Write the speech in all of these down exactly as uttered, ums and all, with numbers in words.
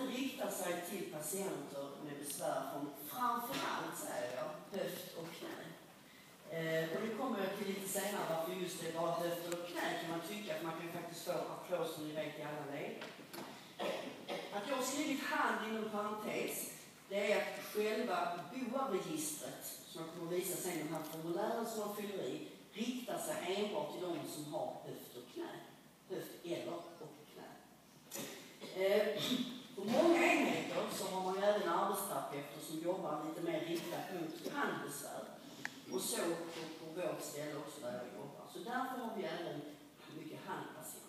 riktar sig till patienter med besvär från framförallt, säger jag, höft och knä. Eh, och det kommer jag till lite senare, varför just det bara höft och knä kan man tycka att man kan faktiskt få applåd som ni vet i alla led. Att jag har skrivit hand inom parentes, det är att själva B O A-registret, som jag kommer att visa sen, de här formulären som man fyller i, riktar sig enbart till de som har höft och knä. Höft eller och knä. Eh, på många enheter så har man ju även arbetsterapeuter som jobbar lite mer riktat mot handbesvär. Och så på, på vårt ställe också där jag jobbar. Så därför har vi även mycket handpatienter.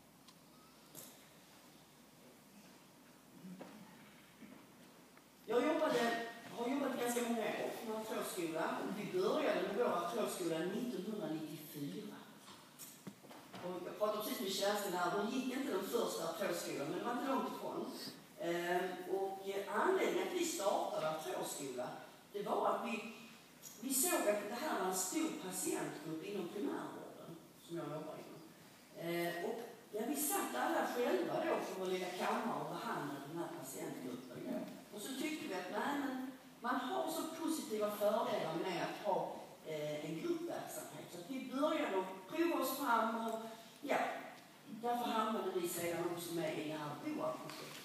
Jag jobbade, har jobbat ganska många år på artrådskola. Vi började med vår artrådskola nittonhundranittiofyra. Och jag pratade precis med Kerstin här, hon gick inte den första artrådskolan, men det var inte långt ifrån. Ehm, och anledningen att vi startade artrådskola, det var att vi, vi såg att det här var en stor patientgrupp inom primärvården som jag jobbar inom. Ehm, och ja, vi satt alla själva då för vår lilla kammare och behandlade den här patientgruppen. Ja. Och så tyckte vi att nej, men man har så positiva fördelar med att ha eh, en gruppverksamhet. Så att vi började att prova oss fram och ja, därför hamnade vi sedan också med i det här B O A-projektet.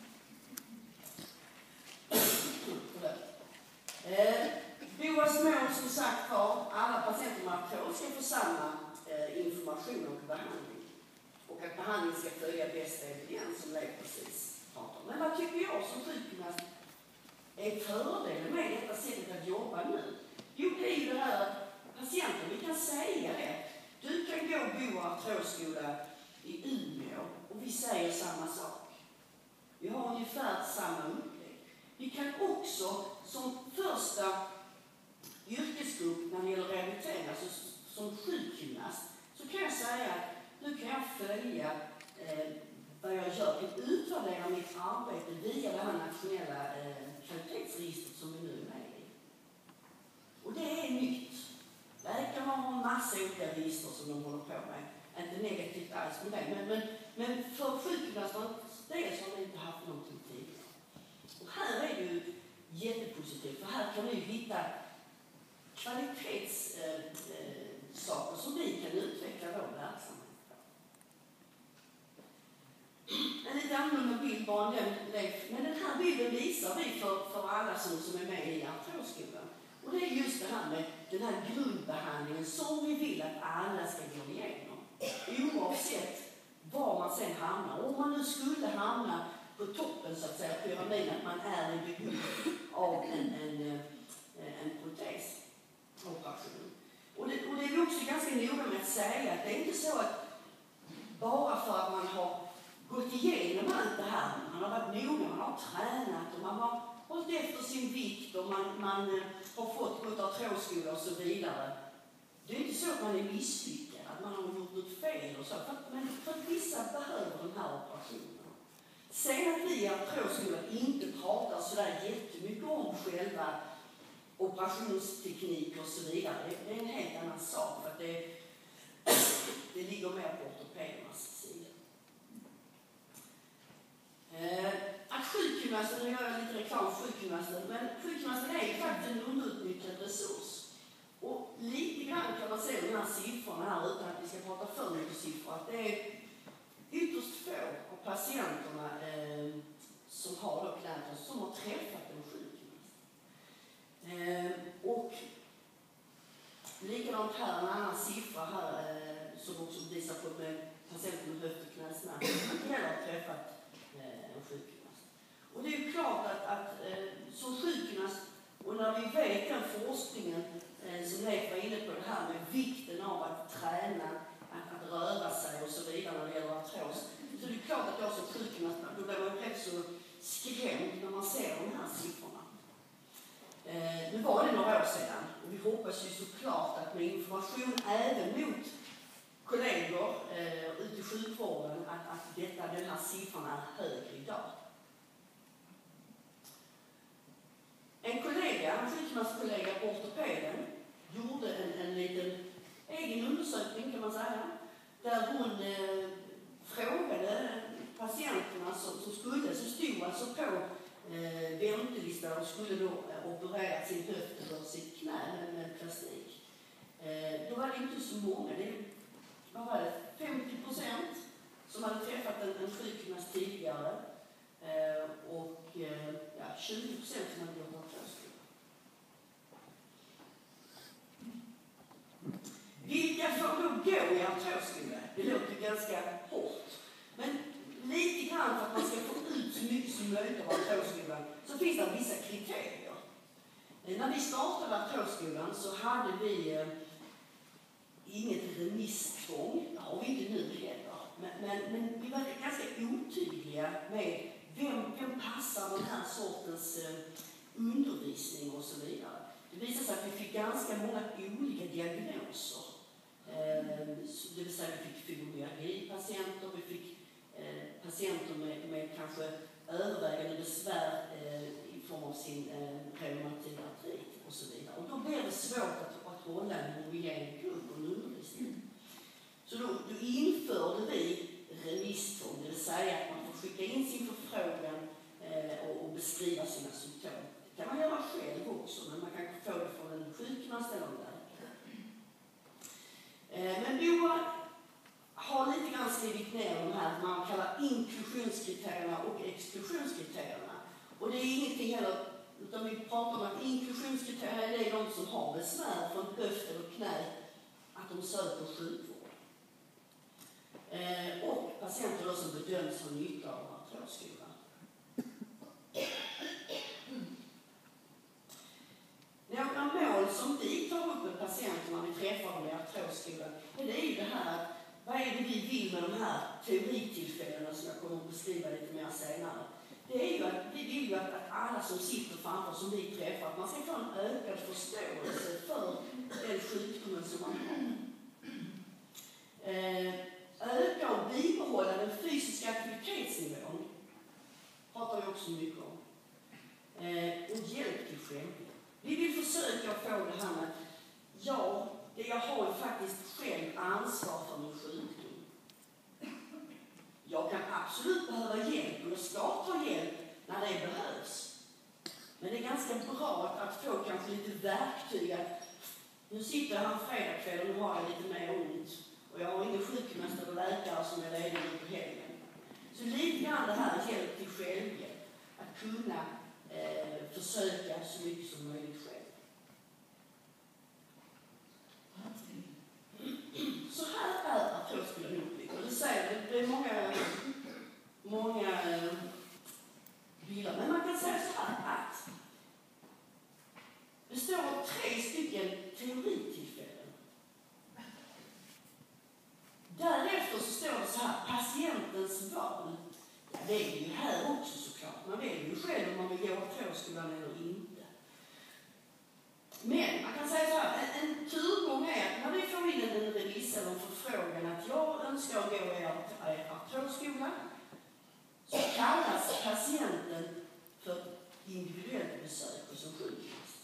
eh, B O A:s mål som sagt var alla patienter med artros ska få samma eh, information och behandling. Och att behandlingen ska följa bästa evidens som Leif precis pratar om. Men vad tycker jag som sjukgymnast är fördelen med detta sättet att jobba nu? Jo, det är ju det här att patienten, vi kan säga det. Du kan gå bo artrådskola i Umeå och vi säger samma sak. Vi har ungefär samma upplägg. Vi kan också som första yrkesgrupp när det gäller rehabilitering, alltså som sjukgymnast, så kan jag säga att nu kan jag följa eh, vad jag gör. Jag utvärderar mitt arbete via det här nationella eh, kvalitetsregistret som vi nu är med i. Och det är nytt. Läkarna har en massa olika register som de håller på med. Inte negativt alls med det. Men, men, men för sjukgymnasternas del så har vi inte haft någonting tidigare. Och här är det ju jättepositivt. För här kan vi hitta kvalitetssaker eh, eh, som vi kan utveckla vår verksamhet. En lite annorlunda bild bara den, men den här bilden visar vi för, för alla som, som är med i artrådskolan. Och det är just det här med den här grundbehandlingen som vi vill att alla ska gå igenom. Oavsett var man sen hamnar. Om man nu skulle hamna på toppen så att säga, pyramiden, att man är i behov av en, en, en protesoperation. Och det, och det är också ganska noga med att säga att det är inte så att bara för att man har gått igenom allt det här, man har varit noga, man har tränat och man har hållit efter sin vikt och man, man har fått gå till artrådskola och så vidare. Det är inte så att man är misslyckad, att man har gjort något fel och så, för att, men för att vissa behöver den här operationen. Sen att vi i artrådskolan inte pratar sådär jättemycket om själva operationsteknik och så vidare, det är en helt annan sak, för att det, det ligger mer på ortopedernas sida. Eh, att sjukgymnasten, nu gör jag lite reklam för sjukgymnasten, men sjukgymnasten är ju faktiskt en underutnyttjad resurs. Och lite grann kan man se de här siffrorna här, utan att vi ska prata för mycket siffror, att det är ytterst få av patienterna eh, som har då klienter som har träffat en sjukgymnast. Eh, och likadant här, en annan siffra här eh, som också visar på med patienter med höft- och knäsmärta som heller har träffat en sjukgymnast. Och det är ju klart att, att eh, som sjukgymnast, och när vi vet den forskningen eh, som Leif var inne på, det här med vikten av att träna, att, att röra sig och så vidare när det gäller artros, så det är klart att jag som sjukgymnast, då blir man rätt så skrämd när man ser de här siffrorna. Eh, nu var det några år sedan och vi hoppas ju såklart att med information även mot kollegor eh, ute i sjukvården att, att detta, den här siffran är högre idag. En kollega, en sjukgymnastkollega på ortopeden gjorde en, en liten egen undersökning kan man säga, där hon eh, frågade patienterna som, som skulle, som stod alltså på eh, väntelista och skulle då eh, operera sin höft eller sitt knä med, med plastik. Eh, då var det inte så många. Det var det femtio procent som hade träffat en, en sjukgymnast tidigare eh, och eh, ja, tjugo procent som hade jobbat på artrosskola. Vilka får då gå i artrosskola? Det låter ganska hårt. Men lite grann för att man ska få ut så mycket som möjligt av artrosskolan så finns det vissa kriterier. När vi startade artrosskolan så hade vi eh, inget remisstvång. Det har vi inte nu heller. Men, men, men vi var ganska otydliga med vem, vem passar den här sortens eh, undervisning och så vidare. Det visade sig att vi fick ganska många olika diagnoser. Eh, det vill säga vi fick fibromyalgi-patienter, vi fick eh, patienter med, med kanske övervägande besvär eh, i form av sin eh, reumatik artrit och så vidare. Och då blev det svårt att, att hålla en homogen grupp och undervisning. Så då, då införde vi remisstvång, det vill säga att man får skicka in sin förfrågan eh, och, och beskriva sina symptom. Det kan man göra själv också, men man kan få det från en sjukgymnast eller en läkare. Eh, men B O A har lite grann skrivit ner de här man kallar inklusionskriterierna och exklusionskriterierna. Och det är ingenting heller, utan vi pratar om att inklusionskriterierna är de som har besvär från höft eller knä, att de söker sjukvård. Eh, och patienter då som bedöms ha nytta av artrosskola. Några mål som vi tar upp med patienterna när vi träffar dem i artrosskolan, det är ju det här att vad är det vi vill med de här teoritillfällena som jag kommer att beskriva lite mer senare. Det är ju att vi vill ju att, att alla som sitter framför som vi träffar, att man ska få en ökad förståelse för den sjukdomen som man har. Eh, öka och bibehålla den fysiska aktivitetsnivån pratar vi också mycket om. Eh, och hjälp till självhjälp. Vi vill försöka få det här med ja, jag har faktiskt själv ansvar för min sjukdom. Jag kan absolut behöva hjälp och jag ska ta hjälp när det behövs. Men det är ganska bra att, att få kanske lite verktyg att nu sitter jag här fredagkväll och nu har jag lite mer ont och jag har ingen sjukgymnast eller läkare som är ledig på helgen. Så lite grann det här hjälp till självhjälp. Att kunna eh, försöka så mycket som möjligt själv. Så här är artrosskolan uppbyggd. Och det säger det är många, många bilder. Men man kan säga så här att det står tre stycken teoritillfällen. Därefter så står det så här, patientens val. Ja, det är ju här också såklart. Man väljer ju själv om man vill gå artrosskolan eller inte. Men man kan säga så här, en, en turgång är att när vi får in en remiss eller en förfrågan att jag önskar gå i artrosskola så kallas patienten för individuellt besök hos en sjukgymnast.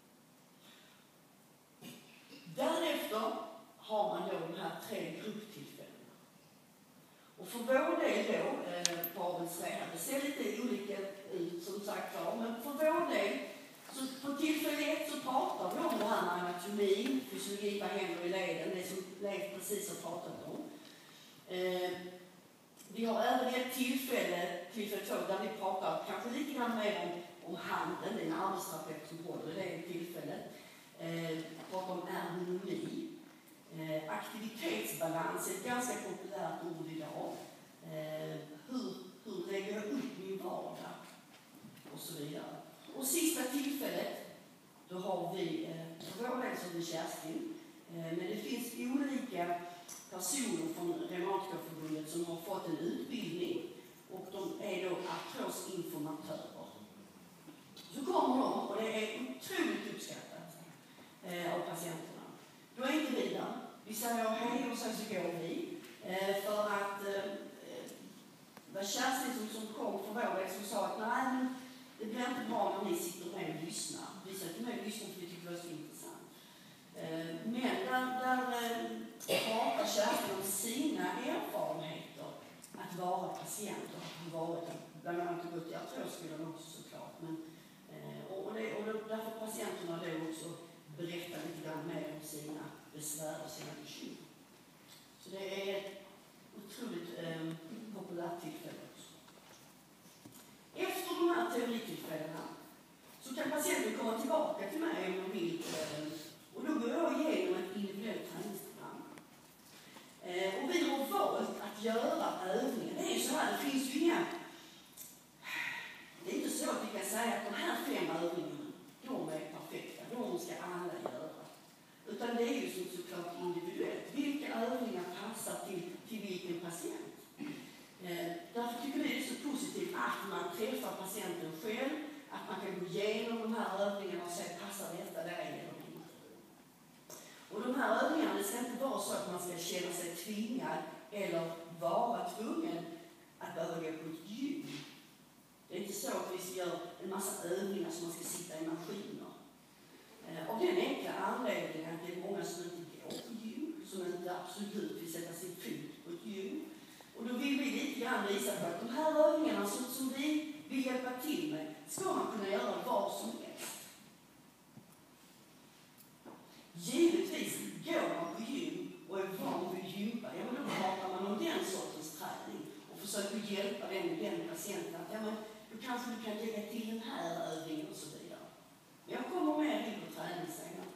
Därefter har man då de här tre grupptillfällena. Och för vår del då, eh, på Avelsrehab, det ser lite olika ut som sagt var, men för vår del så på tillfälle ett så pratar vi om det här med anatomi, fysiologi, vad händer i leden, det som Leif precis har pratat om. Eh, vi har även ett tillfälle, tillfälle två, där vi pratar kanske lite grann mer om, om handen, det är en arbetsterapeut som håller i det tillfället. Eh, pratar om ergonomi. Eh, aktivitetsbalans är ett ganska populärt ord idag. Eh, hur, hur lägger jag upp min vardag? Och så vidare. Och sista tillfället, då har vi, eh, för vår del som är Kerstin, eh, men det finns olika personer från Reumatikerförbundet som har fått en utbildning och de är då artrosinformatörer. Så kommer de och det är otroligt uppskattat eh, av patienterna. Då är inte vi där. Vi säger hej och sen så går vi. Eh, för att eh, det var Kerstin som, som kom för vår del som sa att nej, men det blir inte bra när ni sitter med och lyssnar. Vi sitter med och lyssnar för vi tycker det är så intressant. Eh, men där, där eh, pratar Kerstin om sina erfarenheter att att vara patient och att ha varit bland annat gått i artrosskolan också såklart. Men, eh, och, det, och det, därför patienterna då också berättar lite grann mer om sina besvär och sina bekymmer. Så det är ett otroligt eh, populärt tillfälle också. Efter de här teoritillfällena så kan patienten komma tillbaka till mig om de vill. Eh, och då går jag igenom ett individuellt träningsprogram. Eh, och vi har valt att göra övningar. Det är så här, det finns ju inga... Det är inte så att vi kan säga att de här fem övningarna, de är perfekta. De ska alla göra. Utan det är ju så, såklart individuellt. Vilka övningar passar till, till vilken patient? Eh, därför tycker vi det är så positivt att man träffar patienten själv, att man kan gå igenom de här övningarna och säga passar detta där eller inte. Och de här övningarna ska inte vara så att man ska känna sig tvingad eller vara tvungen att behöva gå på ett gym. Det är inte så att vi ska göra en massa övningar som man ska sitta i maskiner. Eh, av den enkla anledningen att det är många som inte går på gym, som inte absolut vill sätta sin fot på ett gym. Och då vill vi lite grann visa på att de här övningarna som, som vi vill hjälpa till med ska man kunna göra vad som helst. Givetvis går man på gym och är van vid gympa, ja men då pratar man om den sortens träning och försöker hjälpa den, den patienten att ja men då kanske du kan lägga till den här övningen och så vidare. Men jag kommer med in på träning senare.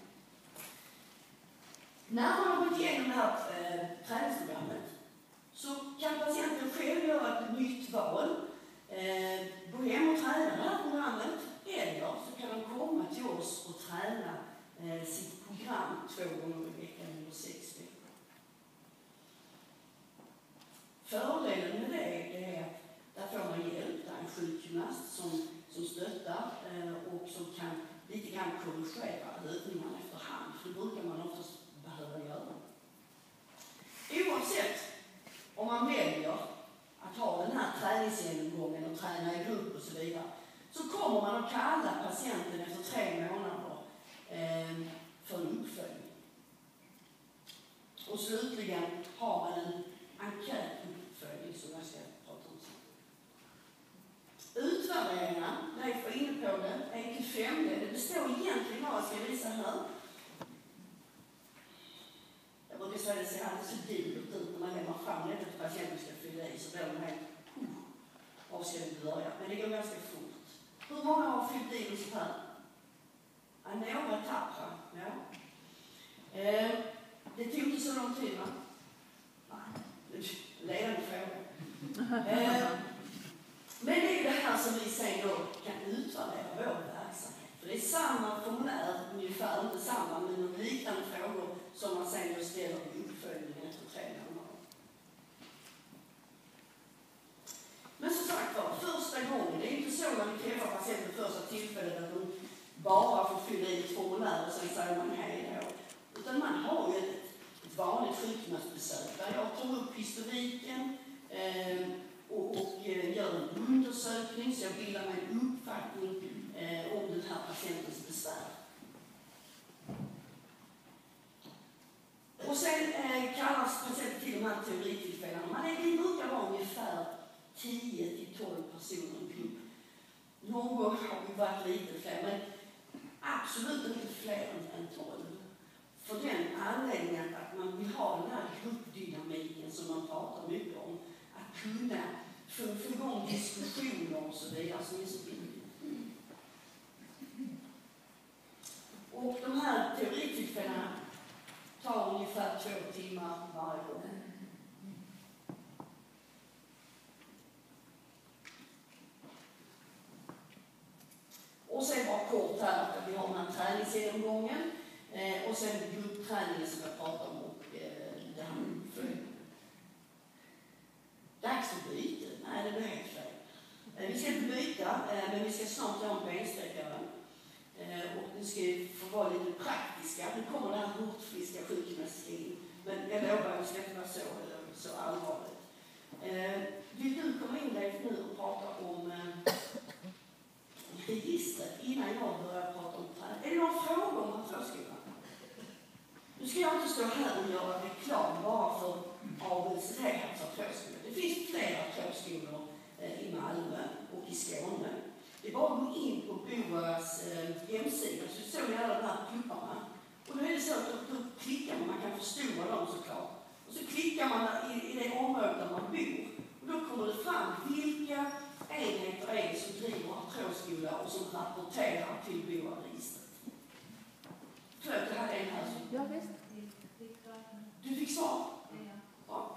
När man har gått igenom det här eh, träningsprogrammet så kan patienten själv göra ett nytt val. Eh, gå hem och träna det här programmet eller så kan de komma till oss och träna eh, sitt program två gånger i veckan under sex veckor. Fördelen med det är att där får man hjälp, där är en sjukgymnast som, som stöttar eh, och som kan lite grann korrigera övningarna efterhand, för det brukar man oftast behöva göra. Oavsett om man väljer att ha den här träningsgenomgången och träna i grupp och så vidare, så kommer man att kalla patienten efter tre månader eh, för en uppföljning. Och slutligen har man en enkätuppföljning som jag ska prata om sen. Utvärderingarna, Leif var inne på det, en till fem, det består egentligen av, jag ska visa här. Jag brukar säga att det ser alldeles så dyrt ut när man lämnar fram det till patienten ska fylla i, så blir de helt, var ska vi börja? Men det går ganska fort. Hur många har fyllt i det så här? Ja, några tappra, ja. Eh, det tog inte så lång tid, va? Nej, ledande fråga. Eh, men det är det här som vi sen då kan utvärdera vår verksamhet. För det är samma formulär, ungefär inte samma, men liknande frågor som man sen då ställer i uppföljningen efter tre månader. Men som sagt var, första gången, det är inte så när vi träffar patienten första tillfället att de bara får fylla i ett formulär och sen säger man hej då. Utan man har ju ett, ett vanligt sjukgymnastbesök där jag tar upp historiken eh, och, och eh, gör en undersökning så jag bildar mig en uppfattning eh, om den här patientens besvär. Och sen eh, kallas patienten till de här teoritillfällena. Man är, det brukar vara ungefär tio till tolv personer i grupp. Någon gång har vi varit lite fler, men absolut inte fler än tolv. För den anledningen att man vill ha den här gruppdynamiken som man pratar mycket om. Att kunna få, få igång diskussioner och så vidare som är så viktigt. Och de här teoritillfällena tar ungefär två timmar varje gång. Och sen bara kort här att vi har den här träningsgenomgången eh, och sen gruppträningen som jag pratar om och eh, det här med uppföljning. Dags för byte? Nej, det blir helt fel. Eh, vi ska inte byta, eh, men vi ska snart göra en bensträckare. Eh, och nu ska vi få vara lite praktiska. Nu kommer den här hurtfriska sjukgymnastiken. Men jag lovar att det ska inte vara så, så allvarligt. Eh, vill du komma in Leif nu och prata om eh, registret innan jag börjar prata om träning? Är det några frågor om förskolan? Nu ska jag inte stå här och göra reklam bara för A B C D här förskolan. Det finns flera trådskolor i Malmö och i Skåne. Det är bara att gå in på BOAs hemsida så såg ni alla de här klubbarna. Och då är det så att då, då klickar man, man kan förstora dem såklart. Och så klickar man i, i det område där man bor. Och då kommer det fram vilka enheter är det som driver trådskola och som rapporterar till BOA-registret. Förlåt, det här är en här som... Ja, visst. Du fick svar? Ja.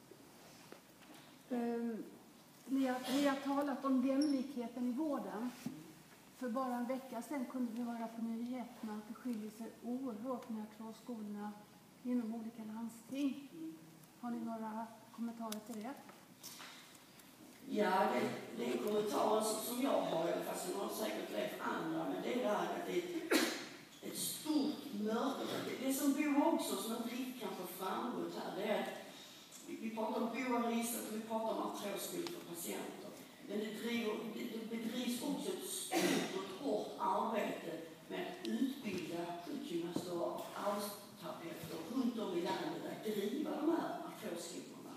Um, ni, har, ni har talat om jämlikheten i vården. För bara en vecka sedan kunde vi höra på nyheterna att det skiljer sig oerhört med trådskolorna inom olika landsting. Har ni några kommentarer till det? Ja, det, det är kommentarer som jag har, fast jag har säkert lärt andra, men det är där att det är ett, ett stort mörker. Det, det som bor också, som inte riktigt kanske framgått här, det är att vi, vi pratar om BOA-registret och vi pratar om trådskolor för patienter. Men det, driver, det, det bedrivs också ett stort och hårt arbete med att utbilda sjukgymnaster och arbetsterapeuter runt om i landet att driva de här trådskolorna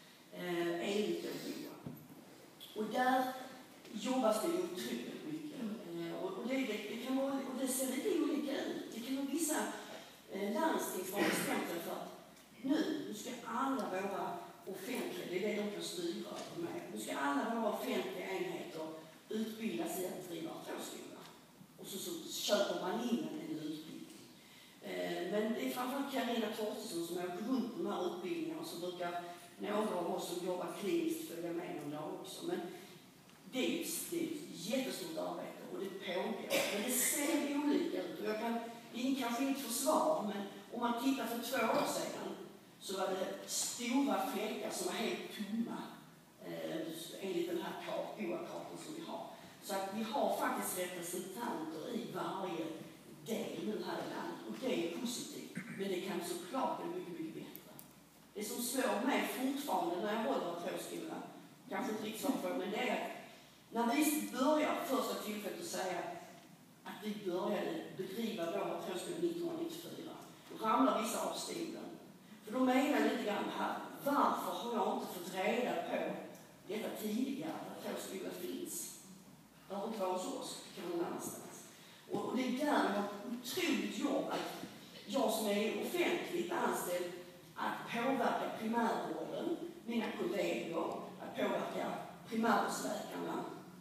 eh, enligt BOA. Och där jobbas det ju otroligt mycket. Eh, och, och, det, det, det kan vara, och det ser lite olika ut. Det kan vara vissa eh, landsting som har bestämt sig för att nu, nu ska alla våra offentliga, det är det de kan styra med. Nu ska alla våra offentliga enheter utbildas i att driva trådskola. Och så, så köper man in en utbildning. Eh, men det är framförallt Carina Torstensson som åker runt på de här utbildningarna som brukar några av oss som jobbar kliniskt följa med någon dag också. Men det är, ett, det är ett jättestort arbete och det pågår. Men det ser olika ut. Och jag kan, det är kanske inget försvar, men om man tittar för två år sedan så var det stora fläckar som var helt tomma eh, enligt den här BOA-kartan som vi har. Så att vi har faktiskt representanter i varje del nu här i landet och det är positivt. Men det kan såklart bli mycket, mycket bättre. Det som slår mig fortfarande när jag håller trådskola, kanske inte riktigt svarar för, men det är att när vi börjar första tillfället att säga att vi började bedriva våra trådskola nittonhundranittiofyra, då ramlar vissa av stolen. För de menar lite grann här, varför har jag inte fått reda på detta tidigare, att trådskola finns? Det har inte varit hos oss, det kan någon annanstans. Och, och det är där vi har ett otroligt jobb att jag som är offentligt anställd att påverka primärvården, mina kollegor, att påverka primärvårdsläkarna.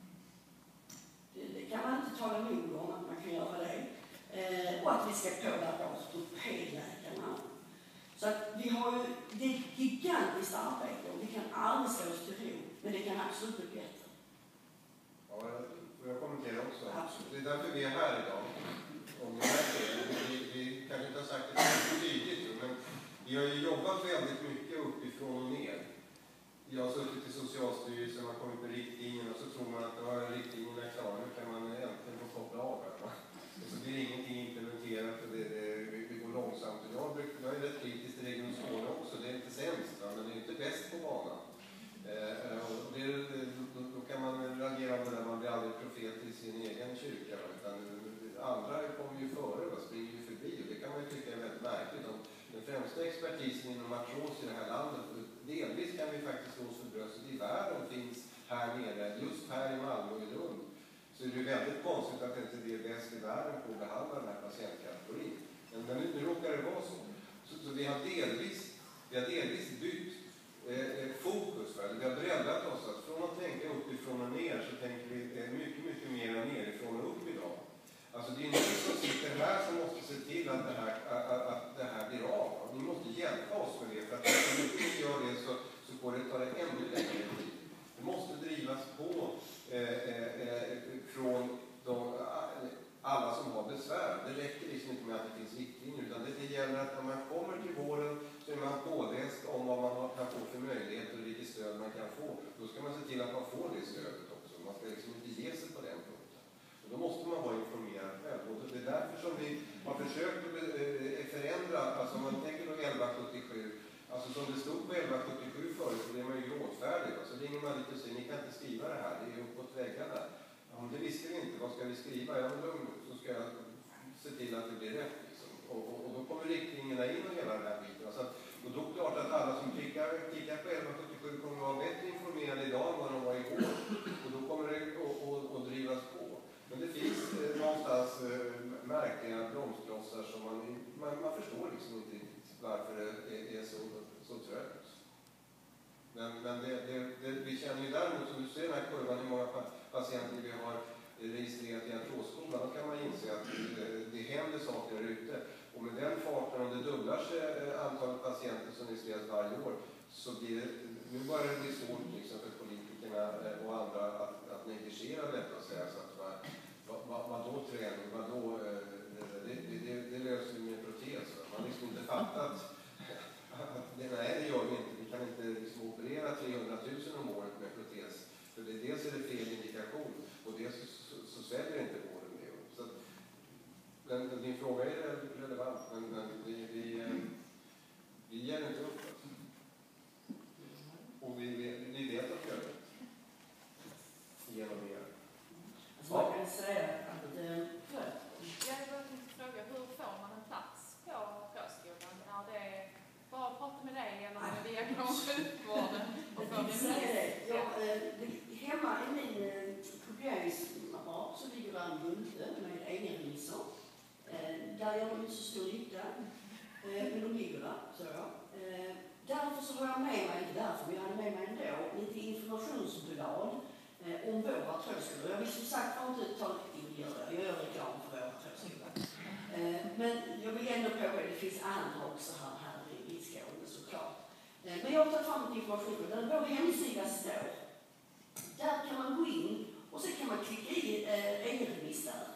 Det, det kan man inte tala nog om att man kan göra det. Eh, och att vi ska påverka ortopedläkarna. Så att vi har ju, det är ett gigantiskt arbete och vi kan aldrig slå oss till ro, men det kan absolut bli bättre. Ja, får jag kommentera också? Absolut. Det är därför vi är här idag. Om det här vi, vi kanske inte har sagt det så tydligt, men vi har ju jobbat väldigt mycket uppifrån och ner. Jag har suttit i Socialstyrelsen, man kommit med riktlinjerna och så tror man att ja, riktlinjerna är klara, nu kan man äntligen få koppla av här. Och så blir ingenting implementerat och det, det, det går långsamt. Och jag, jag är rätt kritisk till Region Skåne också, det är inte sämst, va? Men det är inte bäst på banan. Eh, och det, då, då kan man reagera på det, man blir aldrig profet i sin egen kyrka, va? Utan andra kommer ju före, va? Springer ju förbi och det kan man ju tycka är väldigt märkligt. Om den främsta expertisen inom artros i det här landet, delvis kan vi faktiskt slå oss för bröstet i världen, finns här nere, just här i Malmö och i Lund. Så det är väldigt konstigt att inte det är bäst i världen på att behandla den här patientkategorin. Men, men nu, nu råkar det vara så. Så, så vi har delvis, vi har delvis bytt eh, fokus. För vi har breddat oss att från att tänka uppifrån och ner så tänker vi eh, mycket, mycket mer nerifrån och upp idag. Alltså det är ni som sitter här som måste se till att det här, att, att det här blir av. Ni måste hjälpa oss med det, för att om ni inte gör det så, så går det ta det ännu längre tid. Det måste drivas på eh, eh, från de, alla som har besvär. Det räcker liksom inte med att det finns riktlinjer, utan det, det gäller att när man kommer till vården så är man påläst om vad man kan få för möjligheter och vilket stöd man kan få. Då ska man se till att man får det stödet också. Man ska liksom inte ge sig på den punkten. Och då måste man vara informerad själv. Och det är därför som vi har försökt att förändra, alltså om man tänker på elva sjuttiosju, alltså som det stod på elva sjuttiosju förut, så är man ju gråtfärdig. Så ringer man lite och säger, ni kan inte skriva det här, det är uppåt väggarna. Ja, det visste vi inte, vad ska vi skriva? Ja, men lugn, så ska jag se till att det blir rätt. Liksom. Och, och, och då kommer riktlinjerna in och hela den här biten. Alltså, och då är det klart att alla som klickar, klickar på elva sjuttiosju sjuksköterskor kommer att vara bättre informerade idag än vad de var igår. Och då kommer det att drivas på. Men det finns eh, någonstans eh, märkliga bromsklossar som man, man, man förstår liksom inte riktigt varför det är, är så, så trögt. Men, men det, det, det, vi känner ju däremot, som du ser den här kurvan, hur många patienter vi har registrerat i artrosskolan, då kan man inse att det, det händer saker där ute. Och med den farten, om det dubblar sig antalet patienter som registreras varje år, så blir det, nu börjar det bli svårt liksom, för politikerna och andra att, att negligera detta och säga så att vad, vad, vad, vad då träning, vad då, det, det, det, det löser vi med protes. Man har liksom inte fattat att det, nej, det gör vi inte. Vi kan inte liksom operera trehundratusen om året med protes. För det, dels är det fel indikation och dels så, så, så sväljer inte vården med. Så att, den, din fråga är relevant, men, men vi, vi, vi ger inte upp. Och vi, vi, vi vet att vi gör det. Genom er. Så man kan säga att det jag vill fråga, hur får man en plats på förskolan? Är det bara att prata med dig eller är det via sjukvården? Jag tänkte säga det. Jag, eh, hemma i min eh, kopieringsapparat så ligger där en bunte med egenremisser. Eh, där gör de inte så stor nytta, eh, men de ligger där, så jag. Eh, därför så har jag med mig, inte därför, men jag hade med mig ändå, lite informationsblad eh, om våra artrosskolor. Jag vill som sagt inte ta jag gör reklam för våra artrosskolor. Eh, men jag vill ändå påpeka att det finns andra också här, här i, i Skåne såklart. Eh, men jag har tagit fram ett informationsblad där vår hemsida står. Där kan man gå in och så kan man klicka i eh, egenremiss där.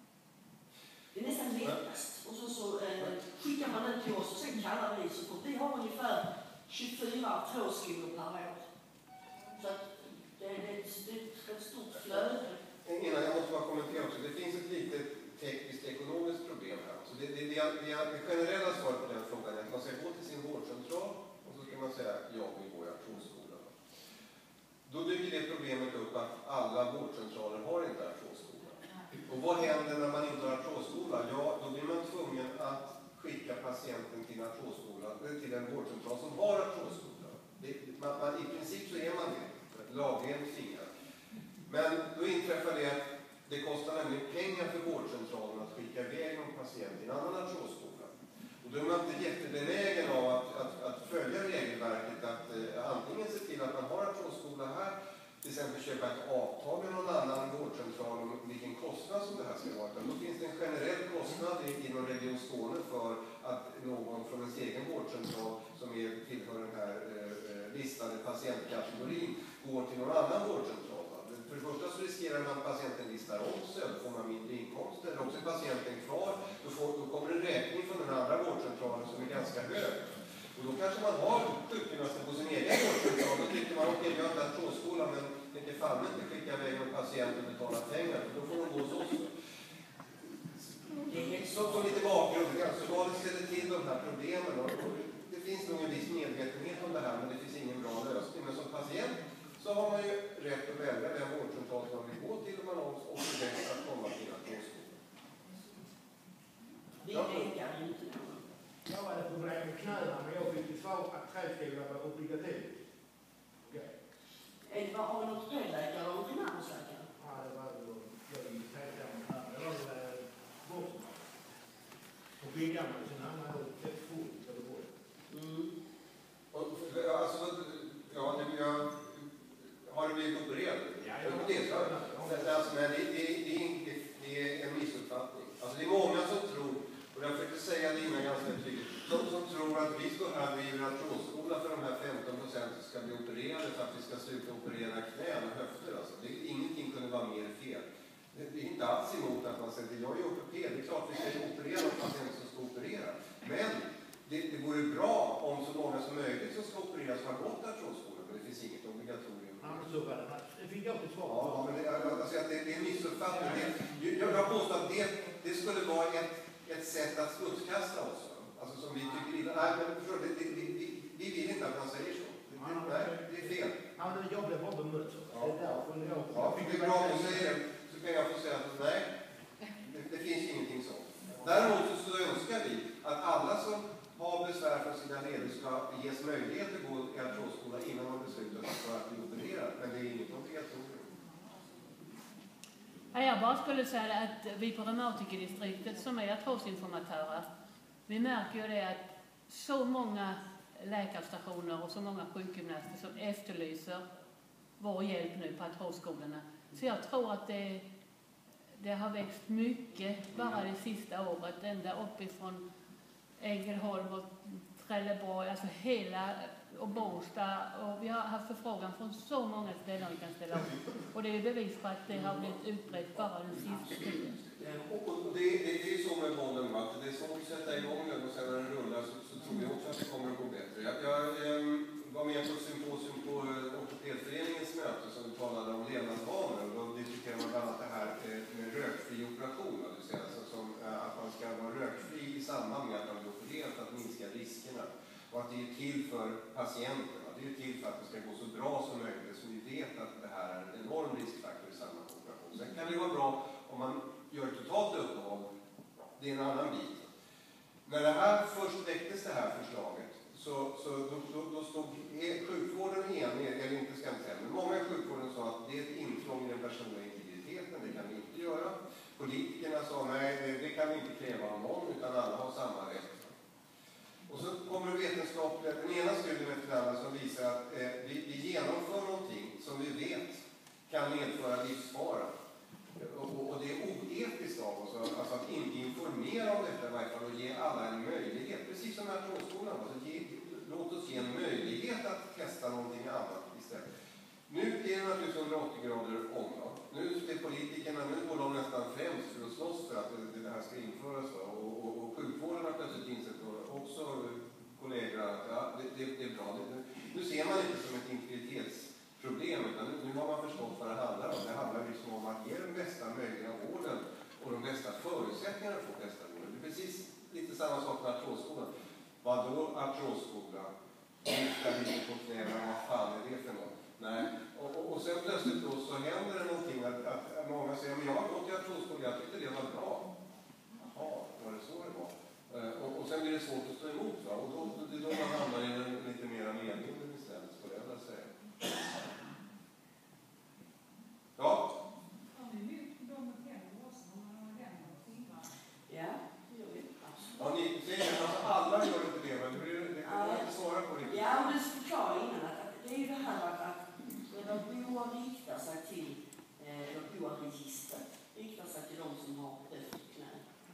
Det är nästan lättast. Och så, så eh, skickar man den till oss och sen kallar vi så fort. Vi har ungefär tjugofyra artrosskolor per år. Så att det, det, det är ett stort flöde. Innan jag måste bara kommentera också. Det finns ett litet tekniskt ekonomiskt problem här. Så det, det, det, det, det generella svaret på den frågan är att man ska gå till sin vårdcentral och så ska man säga ja, vi går i artrosskola. Då dyker det problemet upp att alla vårdcentraler har inte artrosskola. Och vad händer när man inte har artrosskola? Ja, då blir man tvungen att skicka patienten till artrosskola, till en vårdcentral som har artrosskola. Det, man, man, I princip så är man det, lagligen tvingad. Men då inträffar det att det kostar nämligen pengar för vårdcentralen att skicka iväg någon patient till en annan artrosskola. Och då är man inte jättebenägen av att, att, att följa regelverket, att eh, antingen se till att man har artrosskola här, till exempel köpa ett avtal med någon annan vårdcentral om vilken kostnad som det här ska vara. Då finns det en generell kostnad inom Region Skåne för att någon från ens egen vårdcentral som är tillhör den här eh, listade patientkategorin går till någon annan vårdcentral. För det första så riskerar man att patienten listar om sig, då får man mindre inkomster. Eller också är patienten kvar, då, får, då kommer en räkning från den andra vårdcentralen som är ganska hög. Och då kanske man har sjukgymnasten på sin egen vårdcentral. Då tycker man, okej, vi har inte artrosskola, men tänker fan inte skicka iväg en patient och betala pengar. Då får de gå hos oss. Så, så lite bakgrund, så vad det ställer till de här problemen. Och, och det finns nog en viss medvetenhet om det här, men det finns ingen bra lösning. Men som patient så har man ju rätt att välja den vårdcentral som man vill gå till och man har också rätt att komma till artrosskola. Vi nekar inte någon. Jag hade problem med knäna, men jag fick ju svar att träskola var obligatoriskt. Okay. Är det bara en ortopedläkare eller en primärvårdsläkare? Ja, det var då jag gick tänkte med knäna. Det var väl bortom. Och byggarna, sen hamnade jag ett fort över bordet. Mm. Och, alltså, ja, det blir jag... Har du blivit opererad? Ja, jag har det, det, alltså, men det, det, det, är inte, det är en missuppfattning. Alltså, det är många som tror, och jag försökte säga det innan ganska tydligt, de som tror att vi står här vid en artrosskola för de här femton procent som ska bli opererade för att vi ska sluta operera knän och höfter. Alltså. Det, ingenting kunde vara mer fel. Det, det är inte alls emot att man säger att jag är ortoped. Det är klart att vi ska operera de patienter som ska operera. Men det, det vore bra om så många som möjligt som ska opereras har gått artrosskola, men det finns inget obligatorium. Ja, men så var det. Det fick jag till svar. Ja, men det, alltså, det, det är en missuppfattning. Det, jag, jag påstår att det, det skulle vara ett, ett sätt att smutskasta oss. Alltså som vi tycker illa. Nej, men förstår, det, det, det, vi, vi vill inte att man säger så. Det, det, nej, det är fel. Ja, men jag blev bara bemött. Ja. Det är därför jag... Ja, fick du bra att du säger det, så kan jag få säga att nej, det, det finns ingenting så. Däremot så önskar vi att alla som har besvär från sina leder ska ges möjlighet att gå i artrosskola innan man beslutat för att bli opererad, men det är inget obligatorium. Jag bara skulle säga att vi på reumatikerdistriktet som är artrosinformatörer, vi märker ju det att så många läkarstationer och så många sjukgymnaster som efterlyser vår hjälp nu på artrosskolorna. Så jag tror att det, det har växt mycket bara det sista året, ända uppifrån Ängelholm och Trelleborg, alltså hela och Båstad, och vi har haft förfrågan från så många ställen vi kan ställa upp. Och det är bevis på att det har blivit utbrett bara den sista tiden. Och, och det, det, det är så med bollen, att det är svårt att sätta igång den och sen när den rullar så, så tror jag också att det kommer att gå bättre. Jag, jag ähm, var med på ett symposium på äh, Ortopedföreningens möte som vi talade om levnadsvanor, och då diskuterade man bland annat det här äh, med rökfri operation, det vill säga, alltså, som, äh, att man ska vara rökfri i samband med att man blir opererad för att minska riskerna. Och att det är till för patienterna, det är till för att det ska gå så bra som möjligt, så vi vet att det här är en enorm riskfaktor i samband med operation. Sen kan det vara bra om man gör totalt uppehåll, det är en annan bit. När det här först väcktes det här förslaget så, så då, då, då stod sjukvården enig, eller inte ska jag säga, men många i sjukvården sa att det är ett intrång i den personliga integriteten, det kan vi inte göra. Politikerna sa nej, det kan vi inte kräva av någon, utan alla har samma rätt. Och så kommer det vetenskapliga, den ena studien efter den andra som visar att eh, vi, vi genomför någonting som vi vet kan medföra livsfara. Och, och, och det är oetiskt av oss alltså att inte informera om detta i varje fall och ge alla en möjlighet. Precis som här trådskolan, alltså ge, låt oss ge en möjlighet att testa någonting annat istället. Nu är det naturligtvis hundraåttio grader om. Då. Nu är politikerna, nu går de nästan främst för att slåss för att det, det här ska införas. Då. Och, och, och sjukvården har plötsligt insett också kollegor att ja, det, det, det är bra. Det, nu ser man inte som ett integritetsproblem, utan nu, nu har man förstått vad det handlar om. Det handlar liksom om att ge den bästa möjliga vården och de bästa förutsättningarna för bästa vården. Det är precis lite samma sak med artrosskolan. Vad då artrosskola? Lyfta lite på knäna, vad fan är det för något? Nej. Och, och, och sen plötsligt då så händer det någonting att, att, att många säger men jag har gått till artrosskola, jag tyckte det var bra. Jaha, var det så det var? Uh, och, och sen blir det svårt att stå emot, va? Och då, det är då man hamnar i en lite mer medvinden istället, skulle jag vilja säga. Ja? Ja, det gör vi. Ja, ni säger alltså alla gör inte det, men det, det kan man inte svara på riktigt. Ja, men det förklarar innan att det är ju det här att, att när B O A riktar sig till, eller B O A-registret riktar sig till de som har höft och knä.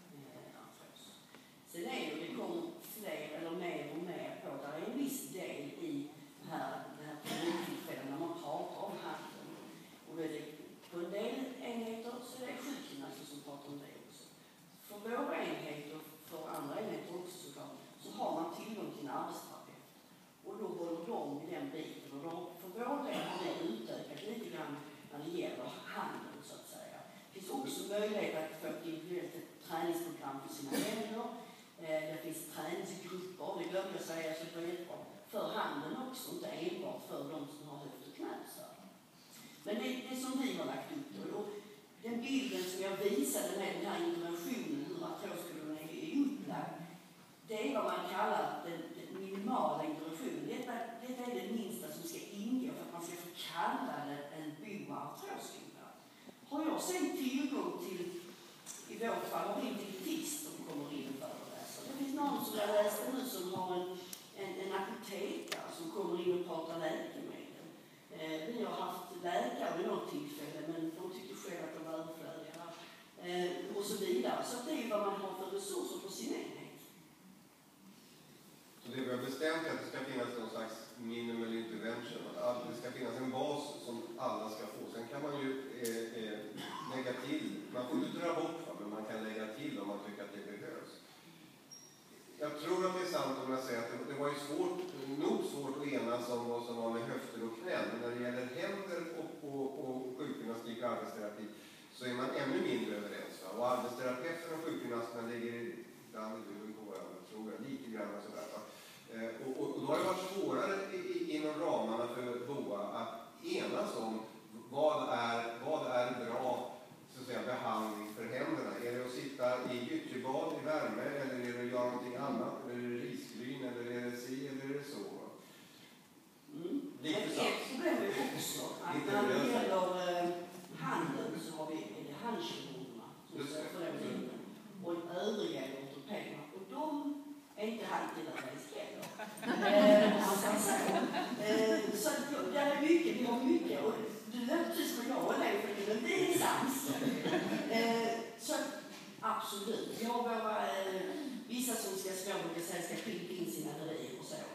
Sen är det, det kommer fler eller mer och mer på. Det är en viss del i det här, det här tillfället när man pratar om handeln. Och det är, på en del enheter så är det sjukgymnaster som pratar om det också. För våra enheter, för andra enheter också såklart, så har man tillgång till en arbetsterapeut. Och då håller de i den biten. Och då, för vår del har vi utökat lite grann när det gäller handeln så att säga. Det finns också möjlighet att få ett individuellt träningsprogram för sina händer. Det finns träningsgrupper, det glömde jag säga, så det är jättebra för handeln också, inte enbart för de som har höft och knä. Men det, det som vi har lagt upp då, den bilden som jag visade med den här interventionen, hur artrosskolorna är upplagd, det är vad man kallar den, den minimala interventionen. Detta, detta är det minsta som ska ingå för att man ska få kalla det en B O A-artrosskola. Har jag sen tillgång till, i vårt fall har vi en dietist som kommer in för det finns någon som jag läste nu som har en, en, en apotekare som kommer in och pratar läkemedel. Eh, vi har haft läkare vid något tillfälle, men de tyckte själva att de var överflödiga. Eh, och så vidare. Så det är vad man har för resurser på sin enhet. Så det vi har bestämt är att det ska finnas någon slags minimal intervention. Att det ska finnas en bas som alla ska få. Sen kan man ju eh, eh, lägga till. Man får inte dra bort, men man kan lägga till om man tycker att det behövs. Jag tror att det är sant om jag säger att det, det var ju svårt, nog svårt att enas om vad som var med höfter och knän. Men när det gäller händer och, och, och sjukgymnastik och arbetsterapi så är man ännu mindre överens. Va? Och arbetsterapeuter och sjukgymnasterna ligger ibland i huvudet på varandra, tror jag, lite grann och sådär. Va? Eh, och, och, och då har det varit svårare i, i, inom ramarna för B O A att enas om vad är, vad är bra så att säga, behandling för händerna. Är det att sitta i gyttjebad i värme eller är det att göra någonting annat? Eller är det risgryn eller är det si eller är det så? Mm. Lite Ett, sant. ett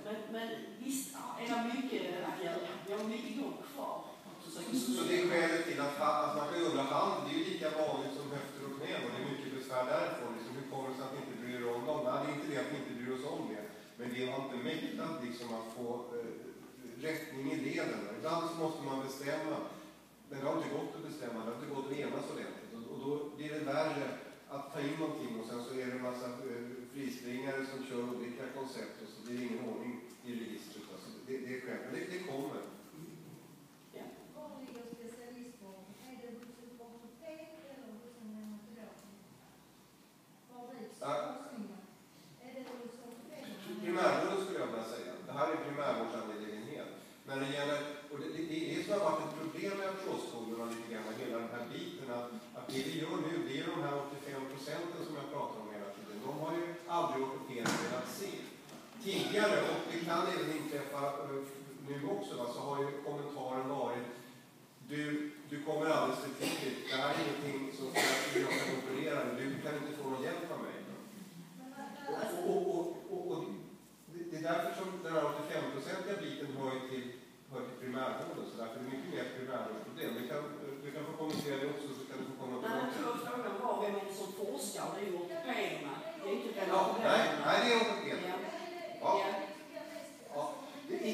Men, men visst är det mycket att göra. Vi har mycket jobb kvar. Så, så det är skälet till att, att man kan undra hand, det är ju lika vanligt som höfter och knän och det är mycket besvär därifrån. Liksom, hur kommer det sig att vi inte bryr om dem? Nej, det är inte det att vi inte bryr oss om det. Men vi har inte mäktat liksom, att få eh, rättning i leden. Ibland så måste man bestämma, men det har inte gått att bestämma, det har inte gått att enas ordentligt. Och, och då blir det värre att ta in någonting och sen så är det en massa eh, frispringare som kör olika koncept och så blir det ingen ordning i registret. Alltså, det, det är skämt, men det, det kommer. Var ligger specialistvård? Är det hos en ortoped eller hos en reumatolog? Var drivs forskningen? Är det hos ortopeden? Primärvården skulle jag vilja säga. Det här är primärvårdsangelägenhet. När det gäller, och det, det, det är som har varit ett problem med artrosskolorna lite grann, hela den här biten, att, att det vi gör nu, det är de här åttiofem procenten som jag pratar om hela tiden. De har ju aldrig ortopeden velat se. Tidigare, och det kan även inträffa nu också, va, så har ju kommentaren varit du, du kommer alldeles för tidigt. Det här är ingenting som jag kan operera, du kan inte få någon hjälp av mig. Och, och, och, och, och det är därför som den här åttiofem-procentiga biten hör till, hör till primärvården, så därför är det mycket mer primärvårdsproblem. Du kan, du kan få kommentera det också, så kan du få komma Nej, jag tror att frågan var vem är det som forskar, det är ju ortopederna. Det är inte den ja, nej, nej, det är ortopederna. Ja. Ja. Ja. Det är,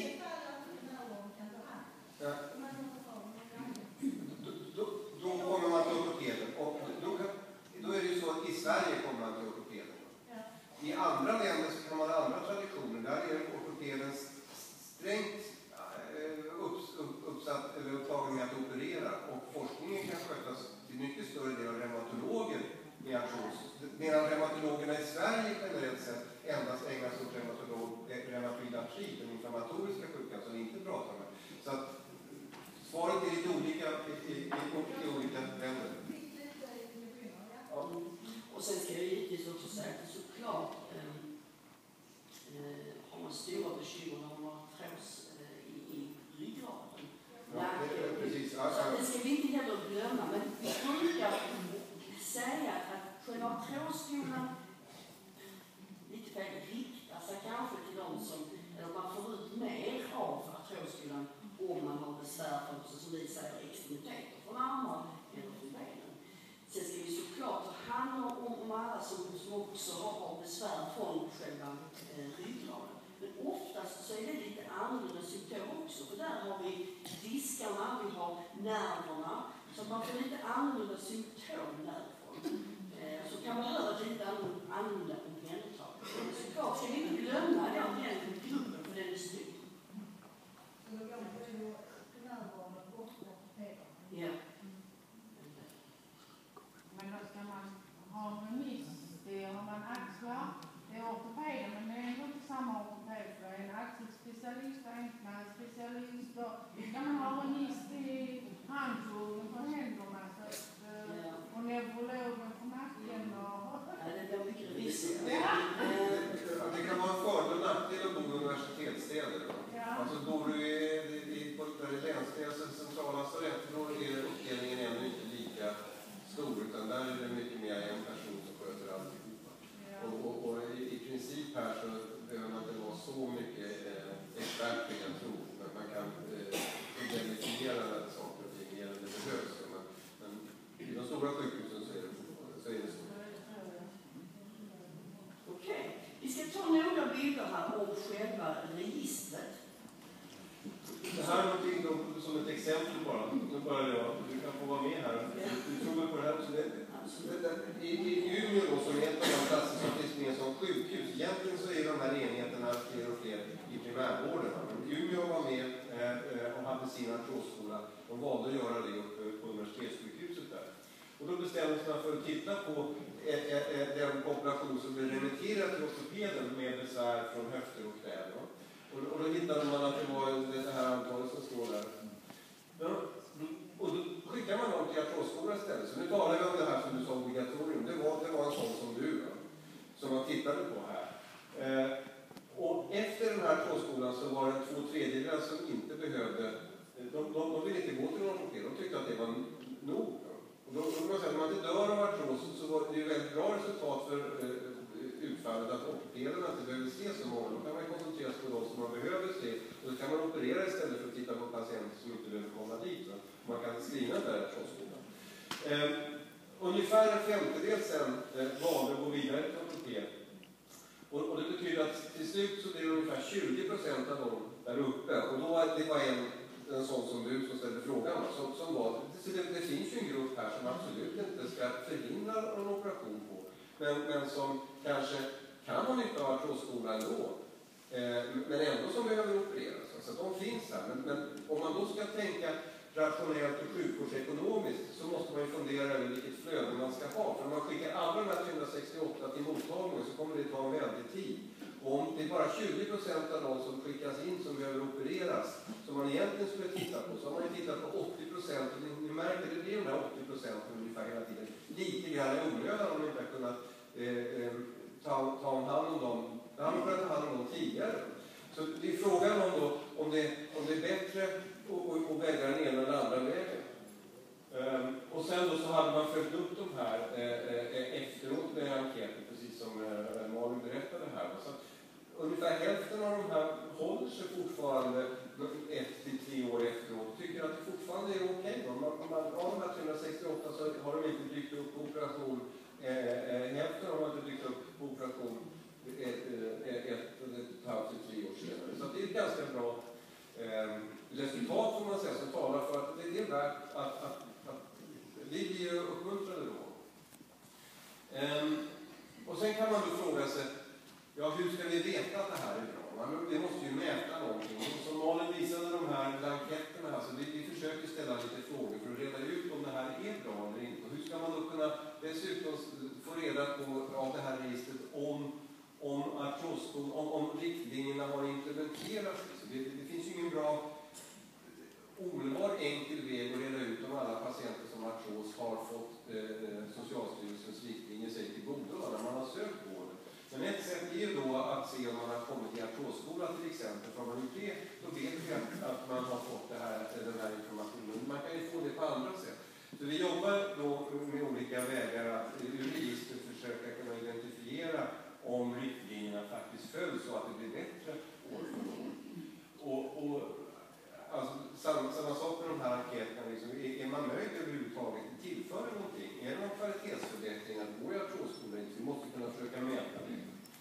ja. Då, då, då kommer man till ortopeden. Och då, då är det ju så att i Sverige kommer man till ortopeden. I andra länder så kan man ha andra traditioner. Där är ortopeden strängt upps, upp, uppsatt eller upptagen med att operera. Och forskningen kan skötas till mycket större del av reumatologer med artros. Medan reumatologerna i Sverige generellt sett endast ägnar sig åt reumatolog, reumatoid artrit, den inflammatoriska sjukan som vi inte pratar om. Så att svaret är lite olika i, i, i, i olika länder. Ja. Och sen ska jag givetvis också säga att såklart eh, eh, har man stora bekymmer när man har artros eh, i, i ryggraden. Ja, det, det, precis. Så att det ska vi inte heller glömma. Men vi brukar säga att själva artrosskolan lite fel riktar sig kanske till de som, eller man får ut mer av artrosskolan om man har besvär för, som vi säger, extremiteter från armar eller från benen. Sen ska vi såklart ta hand om, om alla som, som också har besvär från själva eh, ryggraden. Men oftast så är det lite annorlunda symptom också, för där har vi diskarna, vi har nerverna, så man får lite annorlunda symptom därifrån. Eh, så kan man höra lite annorlunda omhändertagande. Såklart ska vi inte glömma den, den gruppen, för den är stor. Så då går man till primärvården och ortopeden? Ja. Men då ska man ha en remiss, det har man axlar, det är ortopeden, men det är ändå inte samma ortoped, för det är en axelspecialist och en knäspecialist, och kan man ha remiss till handkloven för händerna, så att, Ja. och neurologen för nacken och... Ja, det blir mycket remisser. Ja. Eh, Det kan vara en fördel och nackdel att bo i universitetsstäder. Ja. Alltså bor du i, i, i, i länsstyrelsens centrala lasarett, då är uppdelningen ännu inte lika stor, utan där är det mycket mer en person som sköter alltihopa. Ja. Och, och, och i, i princip här så behöver man inte vara så mycket eh, expert, jag tror. Men man kan eh, identifiera saker och ting mer än det behövs. Men, men i de stora sjukhusen så är det, så är det så. Okej, vi ska ta några bilder här om själva registret. Det här är någonting då, som ett exempel bara. Nu börjar jag, du kan få vara med här. Du tror väl på det här också? Det, det, det, i, I Umeå då, som är ett av de platser som finns med som sjukhus, egentligen så är de här enheterna fler och fler i primärvården. Men Umeå var med eh, och hade sin artrosskola. De valde att göra det uppe på universitetssjukhuset där. Och då bestämde man för att titta på eh, eh, den population som blev remitterad till ortopeden med besvär från höfter och knän. Och, och då hittade man att det var det här antalet som står där. Ja, och då skickade man dem till artrosskolan istället. Så nu talar vi om det här som du sa, obligatorium. Det var, det var en sån som du, ja, som man tittade på här. Eh, och efter den här artrosskolan så var det två tredjedelar som inte behövde, de, de, de ville inte gå till någon ortoped. De tyckte att det var nog. Och då, då kan man säga att om man inte dör av artros så var det ju väldigt bra resultat för eh, utfallet att ortopederna inte behöver se så många. Då kan man koncentrera fokuseras på de som man behöver se. Och så kan man operera istället för att titta på patienter som inte behöver komma dit. Va? Man kan skriva där från skolan. Eh, ungefär en femtedel sen eh, valde att gå vidare till ortoped. Och, och det betyder att till slut så blir det ungefär tjugo procent av dem där uppe. Och då det var en, en sån som du som ställde frågan. Som, som var, så det, det finns ju en grupp här som absolut inte ska förhindra en operation på. Men, men som kanske kan ha nytta av artrosskola ändå. Eh, men ändå som behöver opereras. Så att de finns här. Men, men om man då ska tänka rationellt och sjukvårdsekonomiskt så måste man ju fundera över vilket flöde man ska ha. För om man skickar alla de här trehundrasextioåtta till mottagningen så kommer det ta en väldig tid. Och om det är bara tjugo procent av de som skickas in som behöver opereras som man egentligen skulle titta på, så har man ju tittat på åttio procent. Och ni, ni märker att det blir de här åttio procenten ungefär hela tiden. Lite grann i onödan om man inte har kunnat eh, eh, ta, ta hand om dem. Det har man kunnat ta hand om dem tidigare. Så det är frågan om, då, om, det, om det är bättre att välja den ena eller andra vägen. Um, och sen då så hade man följt upp de här eh, efteråt med enkäter, precis som eh, Malin berättade här. Så ungefär hälften av de här håller sig fortfarande ett till tre år efteråt och tycker att det fortfarande är okej. Okay. Om man, om man har de här trehundrasextioåtta så har de inte dykt upp på operation. Eh, eh, hälften har inte dykt upp på operation ett, ett, ett, ett halvt till tre år senare. Så det är ett ganska bra eh, resultat får man säga som talar för att det är värt att, att, att vi blir uppmuntrade då. Um, och sen kan man då fråga sig, ja hur ska vi veta att det här är bra? Man, vi måste ju mäta någonting. Och som Malin visade de här blanketterna här, så vi, vi försöker ställa lite frågor för att reda ut om det här är bra eller inte. Och hur ska man då kunna dessutom få reda på av det här registret om om artrosskon, om, om riktlinjerna har implementerats. Det, det finns ju ingen bra omedelbar enkel väg att reda ut om alla patienter som har artros har fått eh, Socialstyrelsens riktlinjer sig till godo när man har sökt vården. Men ett sätt är ju då att se om man har kommit till artrosskola till exempel. För om man gjort det, då vet vi att man har fått det här, den här informationen. Man kan ju få det på andra sätt. Så vi jobbar då med olika vägar att ur registret försöka kunna identifiera om riktlinjerna faktiskt följs så att det blir bättre år för år. Och, och alltså, samma, samma sak med de här enkäterna, liksom, är, är man nöjd överhuvudtaget? Tillför det någonting? Är det någon kvalitetsförbättring att gå i artrosskola? Vi måste kunna försöka mäta det.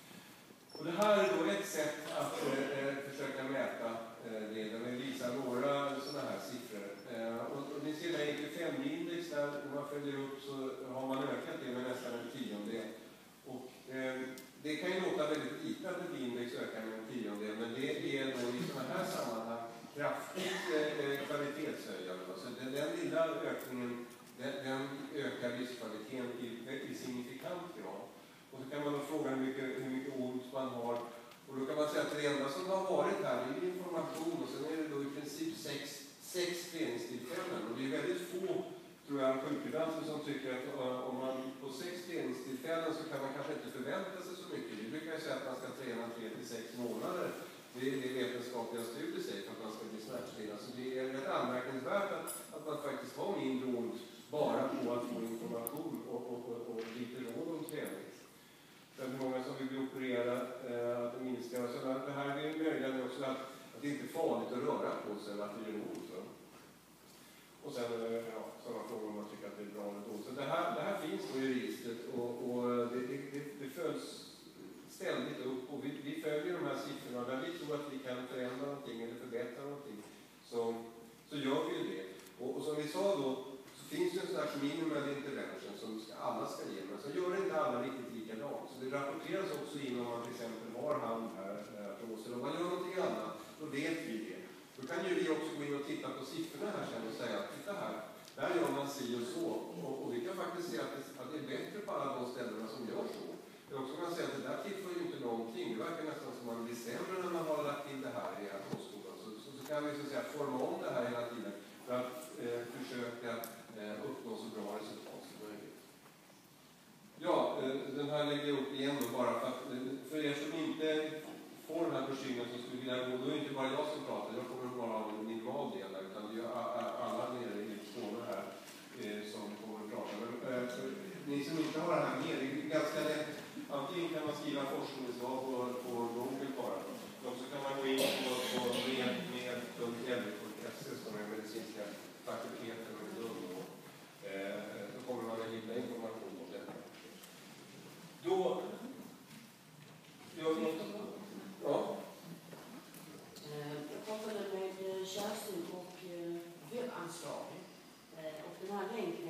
Och det här är då ett sätt att eh, försöka mäta eh, det, där vi visar några sådana här siffror. Eh, och, och ni ser där i fem-index, där när man följer upp så har man ökat det med nästan en tiondel. Och eh, det kan ju låta väldigt lite att ett index ökar med en tiondel, men det är då i sådana här sammanhang kraftigt eh, kvalitetshöjande. Så den, den lilla ökningen, den, den ökar livskvaliteten i, i signifikant grad. Och så kan man då fråga hur mycket, hur mycket ont man har. Och då kan man säga att det enda som har varit här är information och sen är det då i princip sex, sex träningstillfällen. Och det är väldigt få, tror jag, sjukgymnaster som tycker att uh, om man på sex träningstillfällen så kan man kanske inte förvänta sig så mycket. Vi brukar säga att man ska träna tre till sex månader. Det är det vetenskapliga studier säger för att man ska bli smärtstillande. Så det är rätt anmärkningsvärt att, att man faktiskt har mindre ont bara på att få information och, och, och, och lite råd om träning. Det är många som vill bli opererade, eh, att det minskar. Så det här är möjligen också att, att det inte är farligt att röra på sig eller att det gör ont. Så. Och sen ja, sådana frågor om man tycker att det är bra eller dåligt. Så det här, det här finns då i registret och, och det, det, det följs ständigt upp. Och vi, vi följer de här siffrorna där vi tror att vi kan förändra någonting eller förbättra någonting. Så, så gör vi ju det. Och, och som vi sa då, så finns det en sån här minimal intervention som ska, alla ska ge. Men så gör inte alla riktigt likadant. Så det rapporteras också in om man till exempel har hand här på oss. Eller om man gör någonting annat, då vet vi det. Då kan ju vi också gå in och titta på siffrorna här sen och säga att titta här, där gör man si och så. Och, och vi kan faktiskt se att det, att det är bättre på alla de ställena som gör så. Det är också kan säga att det där tillför ju inte någonting. Det verkar nästan som man blir sämre när man har lagt in det här i artrosskolan. Så, så, så kan vi så att säga forma om det här hela tiden för att eh, försöka eh, uppnå så bra resultat som möjligt. Ja, eh, den här lägger jag upp igen då bara för att för er som inte får den här broschyren som skulle vilja gå, då är det inte bara jag som pratar, jag kommer bara ha en minimal del där, utan det är alla nere i Skåne här eh, som kommer att prata. Men eh, ni som inte har det här med, det är ganska lätt. Antingen kan man skriva forskningsdag på, på Google bara, eller så kan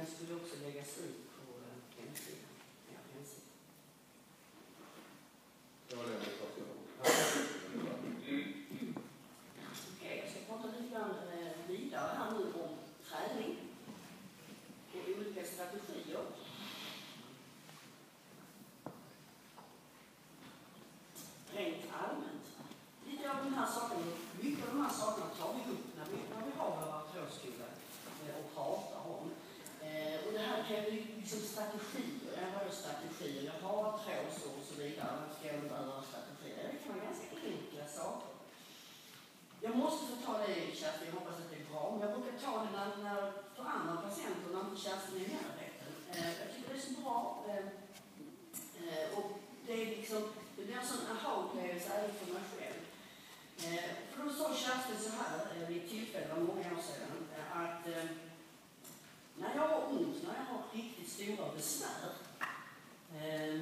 handlingar skulle också läggas ut på eh, hemsidan. Ja, hemsidan. Ja, det är det. Okej, jag ska prata lite grann eh, vidare här nu om träning och olika strategier. Rent allmänt. Lite av de här sakerna, mycket av de här sakerna tar vi upp när vi, när vi har våra trådskolor eh, och pratar om. Eh, och det här kan ju liksom strategier, jag har ju strategier, jag har trådsår och så vidare, man ska ju behöva strategier. Det kan vara ganska enkla saker. Jag måste få ta det, Kerstin, jag hoppas att det är bra, men jag brukar ta det när, när för andra patienter när inte Kerstin är i närheten. Eh, jag tycker det är så bra. Eh, eh, och det är liksom, det blir en sån aha-upplevelse även för mig själv. Eh, för då sa Kerstin så här eh, vid ett tillfälle, det var många år sedan, eh, att eh, när jag har ont, när jag har riktigt stora besvär, eh,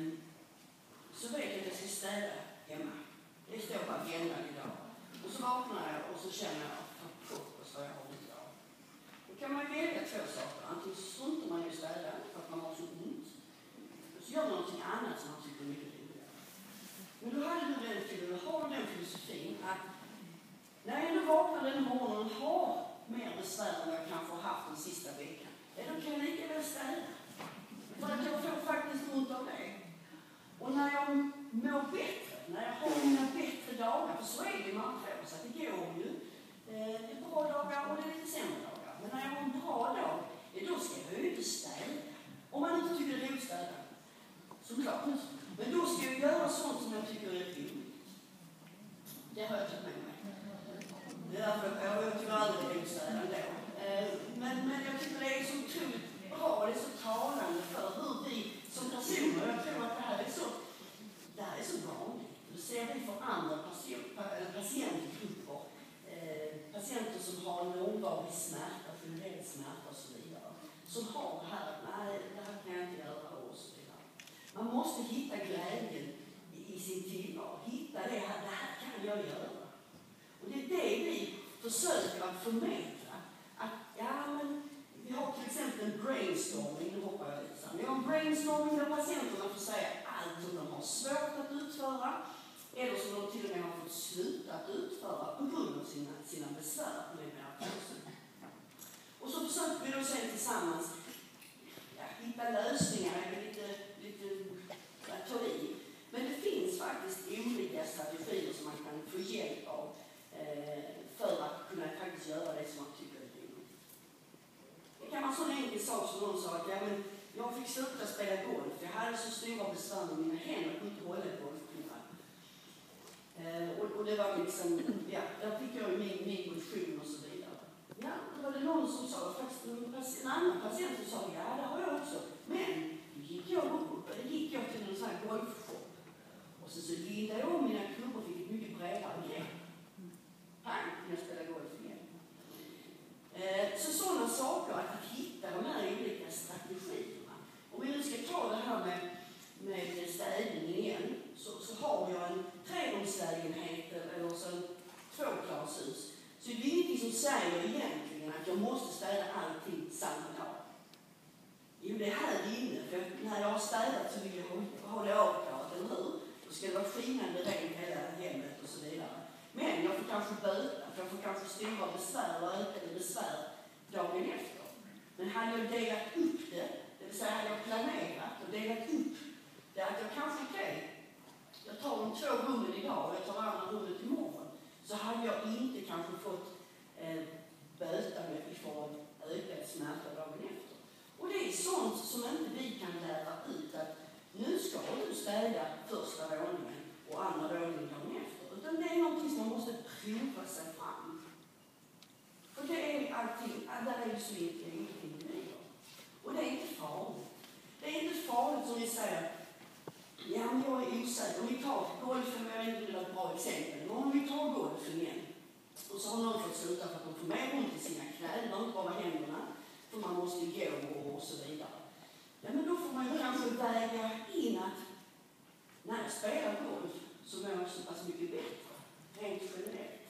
så vet jag att jag ska städa hemma. Det står på agendan idag. Och så vaknar jag och så känner jag att så jag har ont idag. Då kan man välja två saker. Antingen så struntar man i städa för att man har så ont. Och så gör man någonting annat som man tycker är mycket roligare. Men då hade du den filosofin, har du den filosofin att när jag ändå vaknar den morgonen och har mer besvär än jag kanske har haft den sista veckan, ja, då kan jag lika väl städa. För att jag får faktiskt ont av det. Och när jag mår bättre, när jag har mina bättre dagar, för så är det ju man får, så att det går ju. Eh, det är bra dagar och det är lite sämre dagar. Men när jag har en bra dag, ja, då ska jag ju inte städa. Om man inte tycker det är roligt städa, såklart. Men då ska jag göra sånt som jag tycker är roligt. Det har jag tagit med mig. Det är därför jag tycker aldrig det är roligt städa ändå. Eh, men, men jag tycker det är så otroligt bra, det är så talande för hur vi som personer, jag tror att det här är så, det här är så vanligt. Det ser vi för andra patientgrupper, eh, patienter som har långvarig smärta, generell smärta och så vidare, som har det här att nej, det här kan jag inte göra och så vidare. Man måste hitta glädjen i, i sin tillvaro, hitta det här, det här kan jag göra. Och det är det vi försöker att förmedla. Att, ja men, vi har till exempel en brainstorming, nu hoppar jag lite så. Vi har en brainstorming där patienterna får säga allt som de har svårt att utföra, eller som de till och med har fått sluta att utföra på grund av sina, sina besvär med narkosen. Och så försöker vi då sen tillsammans ja, hitta lösningar, lite, lite ja, ta i. Men det finns faktiskt olika strategier som man kan få hjälp av eh, för att kunna faktiskt göra det som man tycker är roligt. Det kan vara så en enkel sak som någon sa att ja, men jag fick sluta spela golf. Jag hade så stora besvär med mina händer, jag kunde inte hålla ett golfklubba. Eh, och, och det var liksom, ja, där fick jag min, min motion och så vidare. Ja, då var det någon som sa, faktiskt en annan patient som sa, ja det har jag också. Men då gick jag upp, gick jag till en sån här golfshop. Och så, så lindade jag om mina klubbor och fick ett mycket bredare grepp. Pang, jag spelade golf igen. Eh, så sådana saker, att hitta de här olika strategierna. Om vi nu ska ta det här med, med städning igen, så, så har jag en trerumslägenhet eller så en tvåklarshus. Så det är ingenting som säger egentligen att jag måste städa allting samma dag. Jo, det är här inne, för när jag har städat så vill jag ha det avklarat, eller hur? Då ska det vara skinande rent hela hemmet och så vidare. Men jag får kanske böta, för jag får kanske stora besvär och ökade besvär dagen efter. Men hade jag delat upp det, det vill säga hade jag planerat och delat upp det, att jag kanske, okej, okay, jag tar de två rummen idag och jag tar andra rummet imorgon, så hade jag inte kanske fått eh, böta med i form av ökad smärta dagen efter. Och det är sånt som inte vi kan lära ut, att nu ska du städa första våningen och andra våningen dagen efter. Utan det är någonting som man måste prova sig fram. För det är allting, där är det så inte individer. Och det är inte farligt. Det är inte farligt som vi säger, ja men jag är osäker. Om vi tar golfen, jag vet inte, det är ett bra exempel. Men om vi tar golfen igen, och så har någon fått sluta för att de får mer ont i sina knän, det inte bara händerna, för man måste gå och, och så vidare. Ja men då får man ju kanske väga in att när jag spelar golf så mår jag så pass mycket bättre, rent generellt.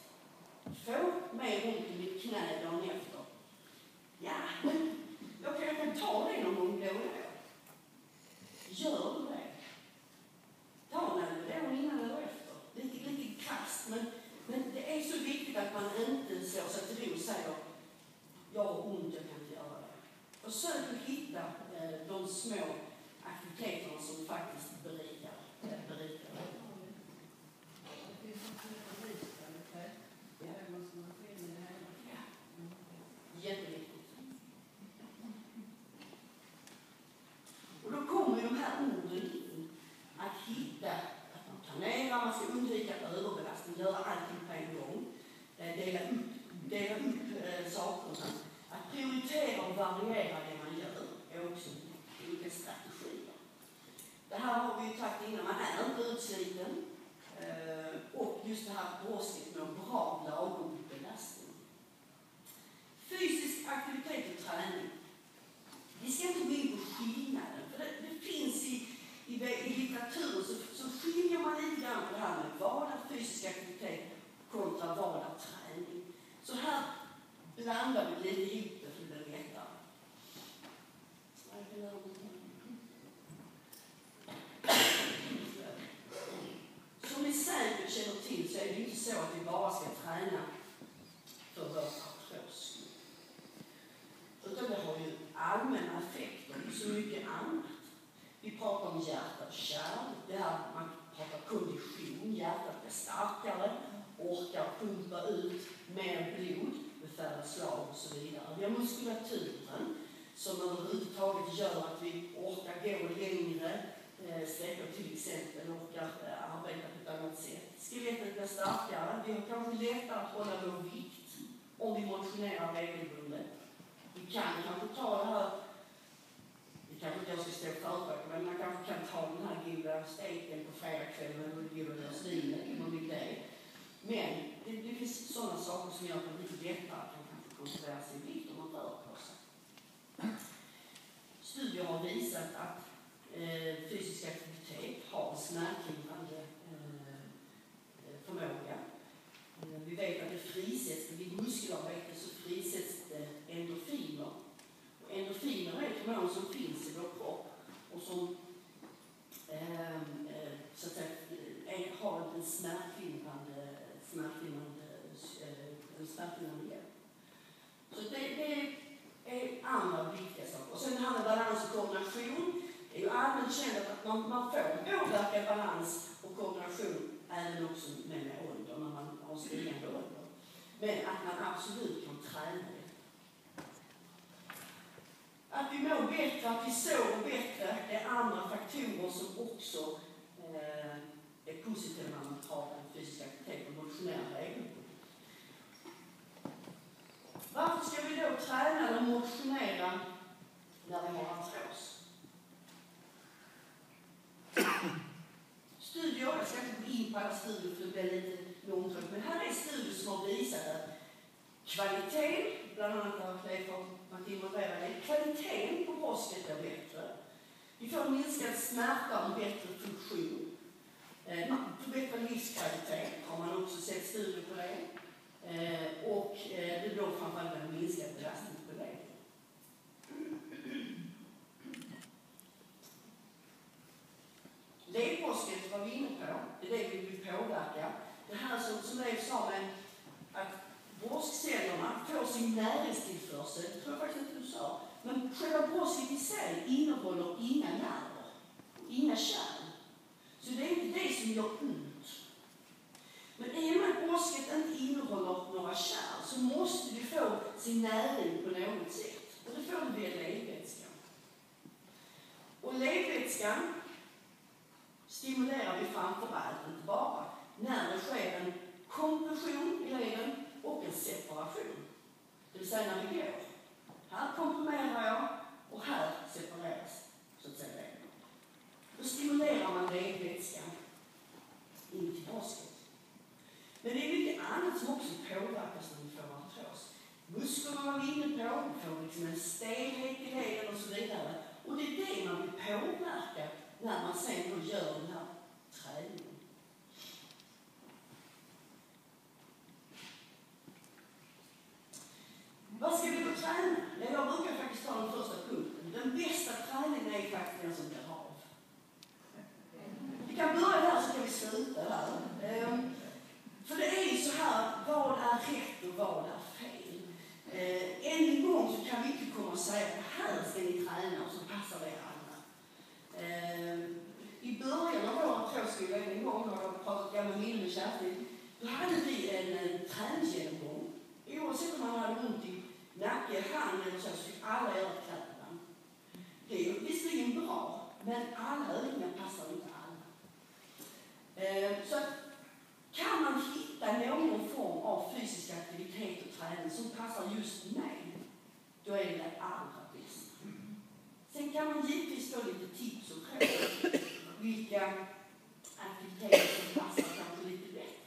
Få mer ont i mitt knä dagen efter. Ja, men jag kan, jag kan ta små aktiviteterna som faktiskt berikar. berikar. Det finns också livskvalitet. Det måste man få in i det hela. Jätteviktigt. Och då kommer ju de här orden in. Att hitta, att man planerar, man ska undvika överbelastning, göra allting på en gång. Dela upp, dela upp äh, sakerna. Att prioritera och variera det man gör är också olika strategier. Det här har vi ju tagit innan, man är inte utsliten. Äh, och just det här brosket med bra lagom belastning. Fysisk aktivitet och träning. Vi ska inte gå in på skillnaden, för det, det finns i, i, i litteraturen så, så skiljer man lite grann på det här med vad är fysisk aktivitet kontra vad är träning. Så här blandar vi lite ihop det för det blir lättare. Som ni säkert känner till så är det inte så att vi bara ska träna för vår artros. Utan det har ju allmänna effekter och så mycket annat. Vi pratar om hjärta och kärl, det här man pratar kondition, hjärtat blir starkare, orkar pumpa ut mer blod med färre slag och så vidare. Vi har muskulaturen som överhuvudtaget gör att vi orkar gå längre eh, sträckor till exempel, orkar eh, arbeta på ett annat sätt. Skelettet blir starkare, vi har kanske lättare att hålla vår vikt om vi motionerar regelbundet. Vi kan kanske ta det här, det kanske inte jag ska stå företag, men man kanske kan ta den här goda steken på fredagskvällen och goda deras vinet om man vill det. Men det, det finns sådana saker som gör att det lite lättare kan kanske kontrollera sin vikt om man rör på sig. Studier har visat att eh, fysisk aktivitet har smärtlindrande eh, förmåga. Eh, vi vet att det frisätts, vid muskelarbete så frisätts det endorfiner. Och endorfiner är ett hormon som finns i vår kropp och som eh, så att säga, är, har en smärtlindrande smärtlindrande, en smärtlindrande hjälp. Så det, det är andra viktiga saker. Och sen det här med balans och koordination. Det är ju allmänt känt att man, man får påverka balans och koordination även också med, med ålder, när man har stigande ålder. Men att man absolut kan träna det. Att vi mår bättre, att vi sover bättre är andra faktorer som också eh, är positiva när man tar en fysisk aktivitet och motionerar regelbundet. Varför ska vi då träna eller motionera när vi har artros? Studier, jag ska inte gå in på alla studier för det blir lite långtråkigt, men här är studier som har visat att kvaliteten, bland annat har Leif varit involverad i, kvaliteten på brosket är bättre. Vi får minskad smärta och bättre funktion. Man förbättrar livskvalitet, har man också sett studier på det. Eh, och eh, det då framförallt en minskad belastning på det. Ledbrosket var vi inne på, det är det vi vill påverka. Det här som, som Leif sa med att broskcellerna får sin näringstillförsel, det tror jag faktiskt inte du sa, men själva brosket i sig innehåller inga nerver och inga kärl. Så det är inte det som gör ont. Men i och med att brosket inte innehåller några kärl så måste du få sin näring på något sätt. Och det får du via ledvätskan. Och ledvätskan stimulerar vi framförallt inte bara när det sker en kompression i leden och en separation. Det vill säga när vi går. Här komprimerar jag och här separeras så att säga. Då stimulerar man ledvätskan in till brosket. Men det är mycket annat som också påverkas när vi får artros. Musklerna var vi inne på, vi får liksom en stelhet i leden och så vidare. Och det är det man vill påverka när man sen då gör den här träningen. Vad ska vi då träna? Jag brukar faktiskt ta den första punkten. Den bästa träningen är faktiskt den som blir av. Vi kan börja här så kan vi sluta här. Um, för det är ju så här, vad är rätt och vad är fel? Uh, en gång så kan vi inte komma och säga att här ska ni träna och så passar det alla. träningsgenomgång. Oavsett om man hade ont i nacke, hand eller så, så fick alla göra kläderna. Det är ju visserligen bra, men alla övningar passar inte alla. Eh, så att, kan man hitta någon form av fysisk aktivitet och träning som passar just mig, då är det det allra bästa. Sen kan man givetvis få lite tips och råd vilka aktiviteter som passar kanske lite bättre.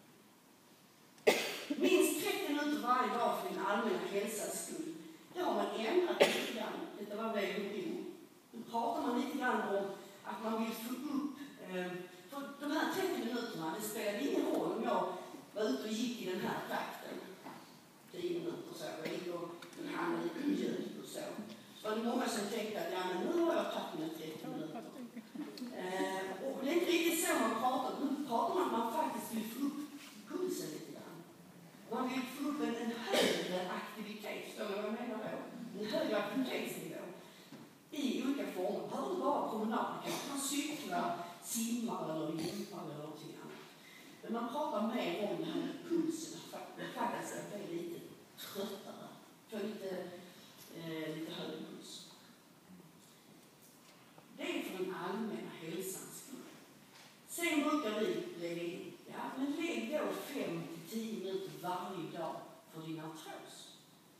Minst trettio minuter varje dag för din allmänna hälsas skull. Det har man ändrat lite grann. Detta var W H O. Nu pratar man lite grann om att man vill få upp eh, för de här trettio minuterna. Det spelar ingen roll om jag var ute och gick i den här takten. tio minuter så. Jag gick och hamnade lite mjuk och så. Så var det många som tänkte att ja, men nu har jag tagit mina trettio minuter. Eh, och det är inte riktigt så man pratar. Nu pratar man att man faktiskt vill få upp pulsen lite grann. Man vill få upp en, en högre aktivitet. Förstår du vad jag menar då? En högre aktivitetsnivå. I olika former. Det behöver inte vara promenad. Man cyklar, simmar eller gympar eller någonting annat. Men man pratar mer om det här med pulsen. Faktiskt att det är lite tröttare. För lite, eh, lite högre puls. Det är för den allmänna hälsans skull. Sen brukar vi lägga in, ja men lägg då fem till tio minuter varje dag för din artros.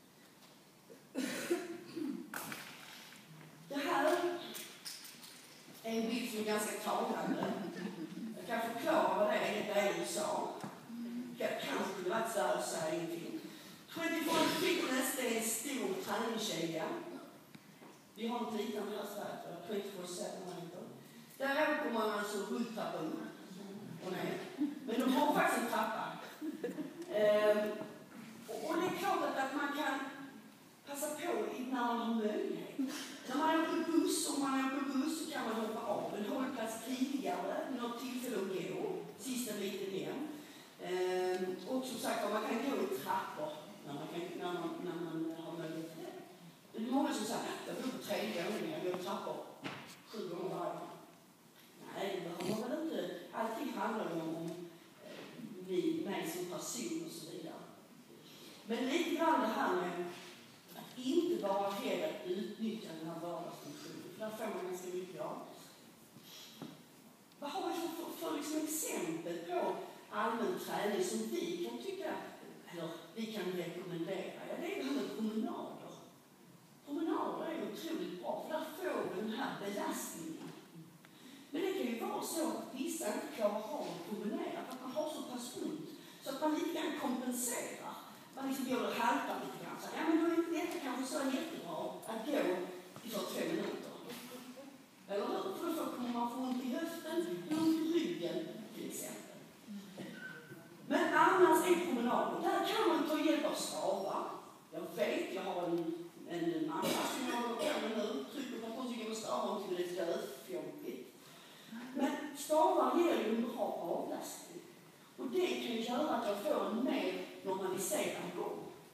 Det här är en bild som är ganska talande. Jag kan förklara vad det är. Det är i U S A. Jag kanske kunde varit så här och säga ingenting. tjugofyra Fitness, det är en stor träningskedja. Vi har en liten här i Sverige, tjugofyra sju. Där åker man alltså rulltrappor upp och ner. Men de har faktiskt en trappa. Ehm, och det är klart att, att man kan passa på när man har möjlighet. När man åker buss, om man åker buss så kan man hoppa av en hållplats tidigare, något tillfälle att gå, sista biten igen. Ehm, och som sagt, man kan gå i trappor när man, kan, när man, när man har möjlighet till det. Det är många som säger att jag går på tredje gången, jag går i trappor sju gånger varje gång. Nej, det behöver man väl inte. Allting handlar om, om vi, mig som person och så vidare. Men lite grann det här med att inte vara rädd att utnyttja den här vardagsfunktionen. För där får man ganska mycket av. Vad har vi för, för, för liksom exempel på allmän träning som vi kan tycka, eller vi kan rekommendera? Ja, det är det här med promenader. Promenader är otroligt bra, för där får vi den här belastningen. Men det kan ju vara så att vissa inte klarar av att promenera, för att man har så pass ont, så att man lite grann kompenserar. Man liksom går och haltar lite grann. Så, ja, men då är detta kanske så jättebra att gå i fyrtiotvå minuter. Eller hur? För då kommer man få ont i höften, ont i ryggen till exempel. Men annars är promenader, där kan man ta hjälp av Strava. Jag vet, jag har en, en mamma som jag håller på med nu, trycker på att hon tycker att Strava och tycker det är dödfjompigt. Men Strava ger ju en bra avlastning. Och det kan göra att jag får en mer normaliserad gång.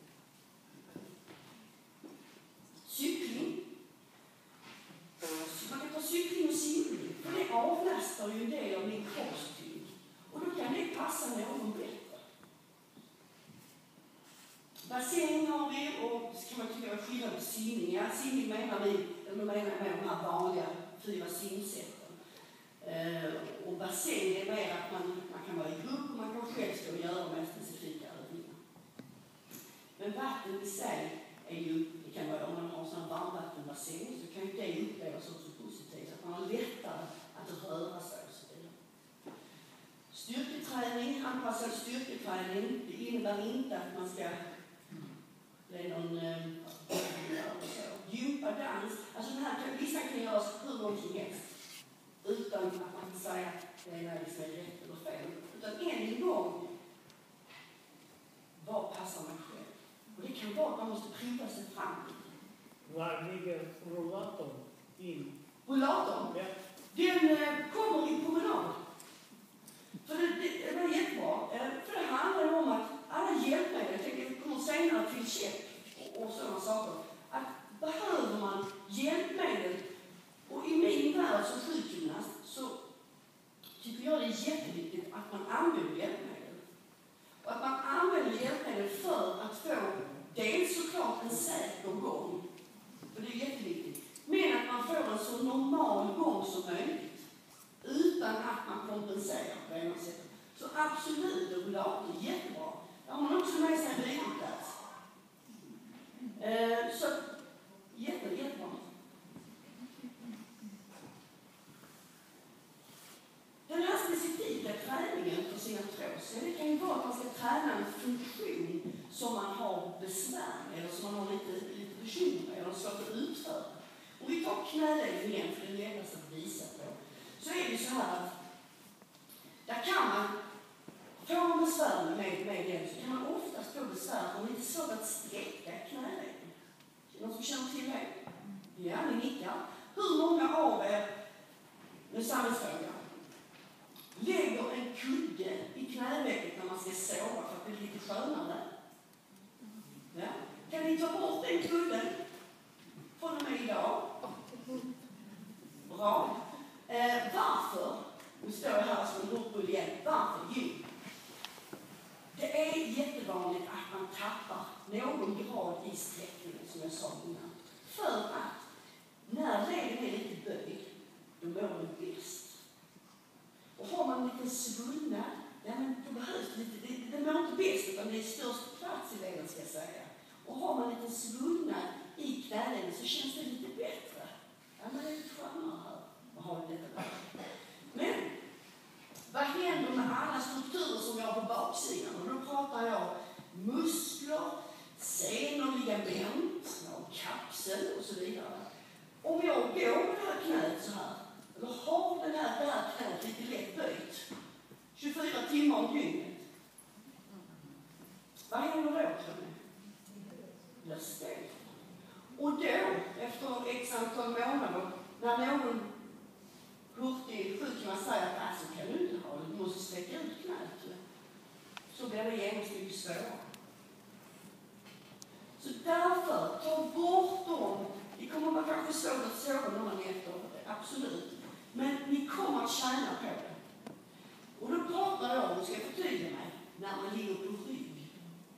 Cykling. Man kan ta cykling och simning. För det avlastar ju en del av min kroppstyngd. Och då kan det passa någon bättre. Bassäng har vi, och så kan man tycka att skillnad på simning. Ja, simning menar vi, eller menar jag med de här vanliga fyra simsätten. Uh, och bassäng är mer att man, man kan vara i grupp och man kan själv stå och göra mer specifika övningar. Men vatten i sig är ju, det kan vara om man har sån varmvattenbassäng så kan ju det upplevas också positivt, att man har lättare att röra sig och så vidare. Styrketräning, anpassad styrketräning, det innebär inte att man ska bli någon äh, gympa dans, alltså den här listan kan göras hur långt som helst. Utan att man kan säga att det är liksom rätt eller fel. Utan en gång, vad passar man själv? Och det kan vara att man måste prova sig fram. Var ligger rullatorn in? Rullatorn? Ja. Den eh, kommer i promenad. För det, det, det är jättebra. Eh, för det handlar om att alla hjälpmedel, jag tänker vi kommer senare till check och, och sådana saker. Att behöver man hjälpmedel. Och i min värld som sjukgymnast så tycker jag det är jätteviktigt att man använder hjälpmedel. Och att man använder ena sättet. Så absolut, rullator, jättebra. Där har man också med sig en viloplats. Eh, så jätte, jättebra. Den här specifika träningen för sin artros, det kan ju vara att man ska träna en funktion som man har besvär med eller som man har lite, lite bekymmer med eller svårt att utföra. Om vi tar knälägen igen, för det är lättast att visa på, så är det så här att där kan man få man besvär med, med den så kan man oftast få besvär om det är svårt att sträcka knälägen. Är det någon som känner till det? Ja, ni nickar. Hur många av er, med samhällsfråga, lägger en kudde i knävecket när man ska sova för att det blir lite skönare? Ja. Kan ni ta bort den kudden från och med idag? Bra. Eh, varför? Nu står jag här som en hotbull igen. Varför? Jo. Det är jättevanligt att man tappar någon grad i sträckningen, som jag sa innan. För att när leden är lite böjd, då mår man bäst. Och har man lite svullnad, ja, men då behövs lite, det, det mår inte bäst utan det är störst plats i leden, ska jag säga. Och har man lite svullnad i knäleden så känns det lite bättre. Ja, men det är lite skönare här. Vad har vi detta där? Men vad händer med alla strukturer som vi har på baksidan? Och då pratar jag muskler, senor, ligament, kapsel och så vidare. Om jag går med det här knät så här, eller har den här, det här knät lite lätt böjt tjugofyra timmar om dygnet, vad händer då, tror ni? Det blir stelt. Och då, efter x antal månader, när någon hurtig sjukman säger att alltså kan du inte ha det, du måste sträcka ut knät, så blir det genast mycket svårare. Så därför, ta bort dem. Det kommer vara kanske svårt att sova några nätter, absolut. Men ni kommer att tjäna på det. Och då pratar jag om, ska jag förtydliga mig, när man ligger på rygg.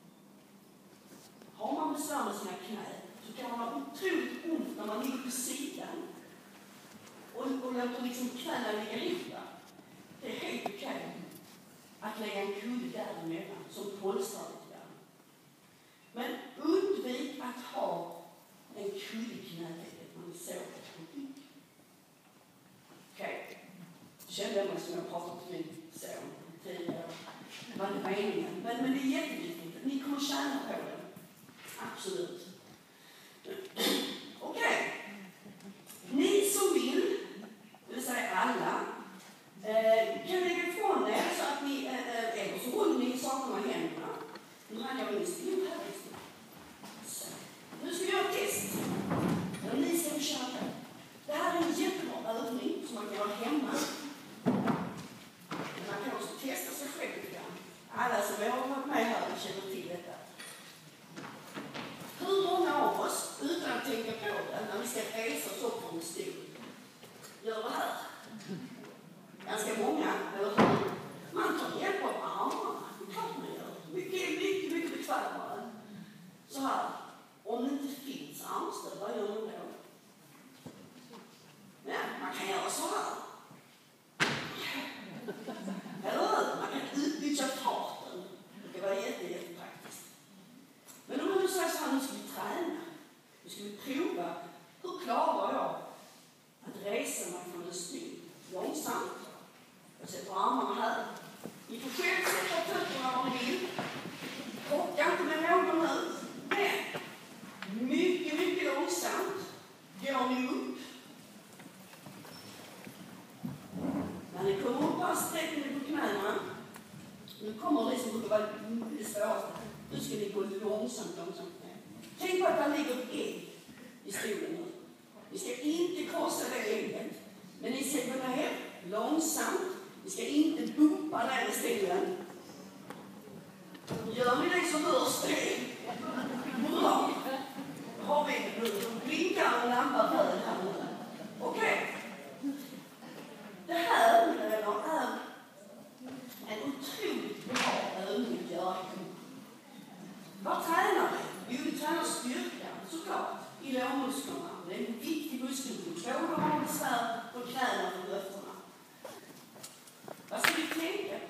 Har man besvär med sina knä så kan man ha otroligt ont när man ligger på sidan. Och, och låter liksom knäna ligga ihop där. Det är helt okej att lägga en kudde däremellan som polstrar lite grann. Men undvik att ha en kudde i knävecket när ni sover på rygg. Okej. Okay. Kände jag mig som jag pratade till min son i tio år. Det var inte meningen. Men, men det är jätteviktigt. Ni kommer tjäna på det. Absolut. Okej. Okay. Ni som vill, det vill säga alla, eh, kan lägga ifrån er så att ni, eh, eller så håller ni sakerna i händerna. Nu hade jag minst in här. Nu ska vi göra ett test. Eller ni ska få köra. Det här är en jättebra övning som man kan göra hemma. Men man kan också testa sig själv lite grann. Alla som har varit med här känner till detta. Hur många av oss, utan att tänka på det, när vi ska resa oss upp från en stol, gör det här? Ganska många, eller hur? Man tar hjälp av armarna. Det kan man göra. Mycket, mycket, mycket bekvämare. Så här. Om det inte finns armstöd, vad gör man då? Ja, man kan göra så här. Eller hur? Man kan utbyta farten. Det var jätte, jättepraktiskt. Men om du säger så här, nu ska vi träna. Nu ska vi prova. Hur klarar jag att resa mig från en stol långsamt? Jag sätter armarna här. Ni får själv sätta fötterna om ni vill. Krocka inte med någon nu. Men mycket, mycket långsamt går ni upp. När ni kommer upp här, sträcker ni på knäna. Nu kommer det som brukar vara det svåraste. Nu ska ni gå långsamt, långsamt ner. Tänk på att det ligger ett ägg i stolen nu. Ni ska inte krossa det ägget. Men ni ska gå ner långsamt. Ni ska inte bumpa ner i stolen. Gör ni det så hörs det. Bra. Har vi nu. Blinkar en lampa röd här nu. Okej. Okay. Det här är en otroligt bra övning att göra. Vad tränar vi? Jo, vi tränar styrkan, såklart, i lårmusklerna. Det är en viktig muskelgrupp. Både har besvär på knäna och höfterna. Vad ska vi tänka på?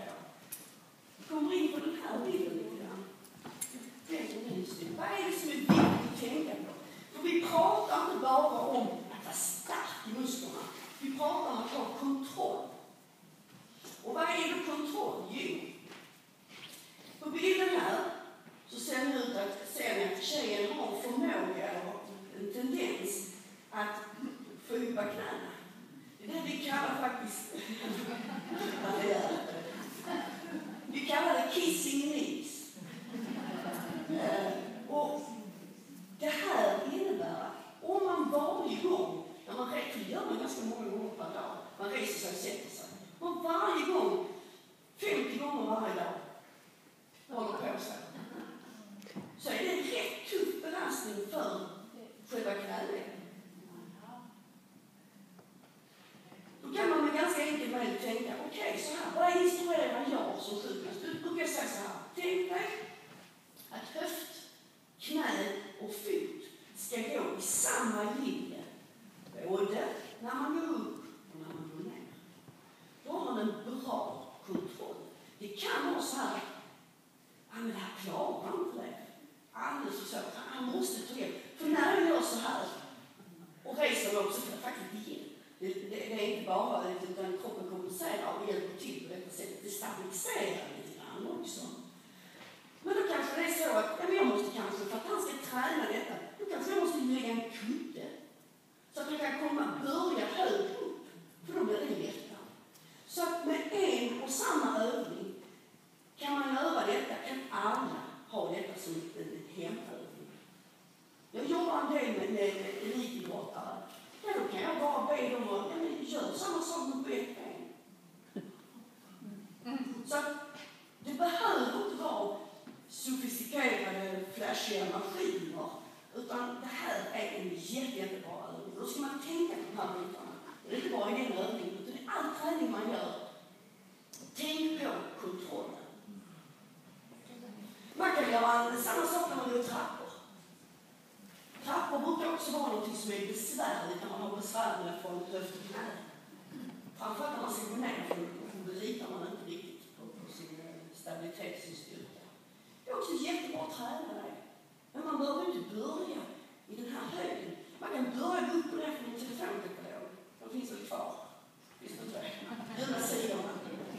kallar faktiskt... Vi kallar det kissing knees. Eh, och det här innebär att om man varje gång, när man reser, gör man ganska många gånger per dag, man reser sig och sätter sig. Man varje gång, femtio gånger varje dag, håller på sig. Så är det en rätt tuff belastning för själva knälägen. Då kan man med ganska enkelt möjligt tänka, okej, okay, så här, vad instruerar jag som sjukgymnast? Du brukar säga så här, tänk dig att höft, knä och fot ska gå i samma linje, både när man går upp och när man går ner. Då har man en bra kontroll. Det kan vara så här, ja men det här klarar man inte det. Alldeles för så, han måste ta hjälp. För när jag gör så här, och reser mig också för att faktiskt igen. Det, det, det är inte bara utan kroppen kompenserar och hjälper till på detta sätt. Det stabiliserar lite grann också. Men då kanske det är så att ja, jag måste kanske, för att han ska träna detta, då kanske jag måste lägga en kudde. Så att han kan komma börja högre upp. För då blir det lättare. Så att med en och samma övning kan man göra detta, kan alla ha detta som en hemövning. Jag jobbar en del med, med elitidrottare. Ja, då kan jag bara be dem att ja, gör samma sak med ett ben. Så att det behöver inte vara sofistikerade, flashiga maskiner. Utan det här är en jätte, jättebra övning. Då ska man tänka på de här bitarna. Det är inte bara i den övningen, utan i all träning man gör. Tänk på kontrollen. Man kan göra samma sak när man går trappor. Trappor brukar också vara något som är besvärligt när man har besvär från höft och knä. Framförallt när man ska gå ner, för då litar man inte riktigt på, på sin stabilitet, sin styrka. Det är också jättebra att träna det. Men man behöver inte börja i den här höjden. Man kan börja gå upp och ner från en telefonkatalog. De finns väl kvar. Finns det inte det? Gula sidorna.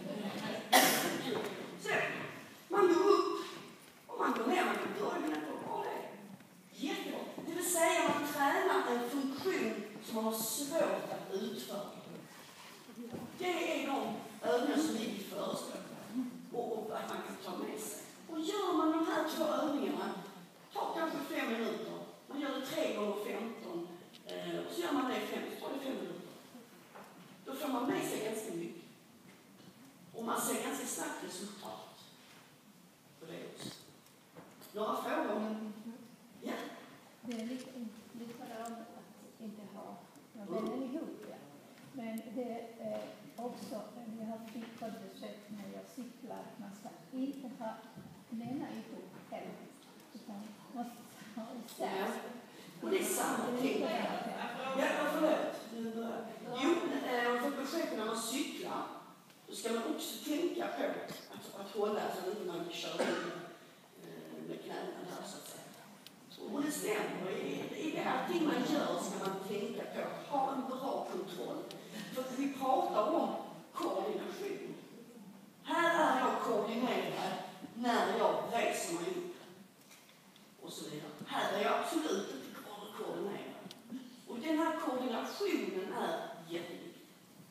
Så, man går upp och man går ner. Man kan börja med att gå det. Jättebra. Det vill säga man tränar en funktion som man har svårt att utföra. Det är de övningar som vi vill föreslå. Och, och att man kan ta med sig. Och gör man de här två övningarna, ta kanske fem minuter. Man gör det tre gånger femton. Eh, och så gör man det fem, så tar det fem minuter. Då får man med sig ganska mycket. Och man ser ganska snabbt resultat på det också. Några frågor? Ja? Det är lite, lite rörande att inte ha vännen ihop. Ja. Men det är också, jag har flickbesök när jag cyklar, man ska inte ha männa ihop heller. Utan måste ha isär. Ja. Och det är samma ting. Ja, förlåt. Jo, och för besök när man cyklar, då ska man också tänka på att, att hålla så att man inte kör med knäna där så att säga. Och det stämmer. I, i det här ting man gör ska man tänka på att ha en bra kontroll. För att vi pratar om koordination. Här är jag koordinerad när jag reser mig upp. Och så vidare. Här är jag absolut inte koordinerad. Och den här koordinationen är jätteviktig.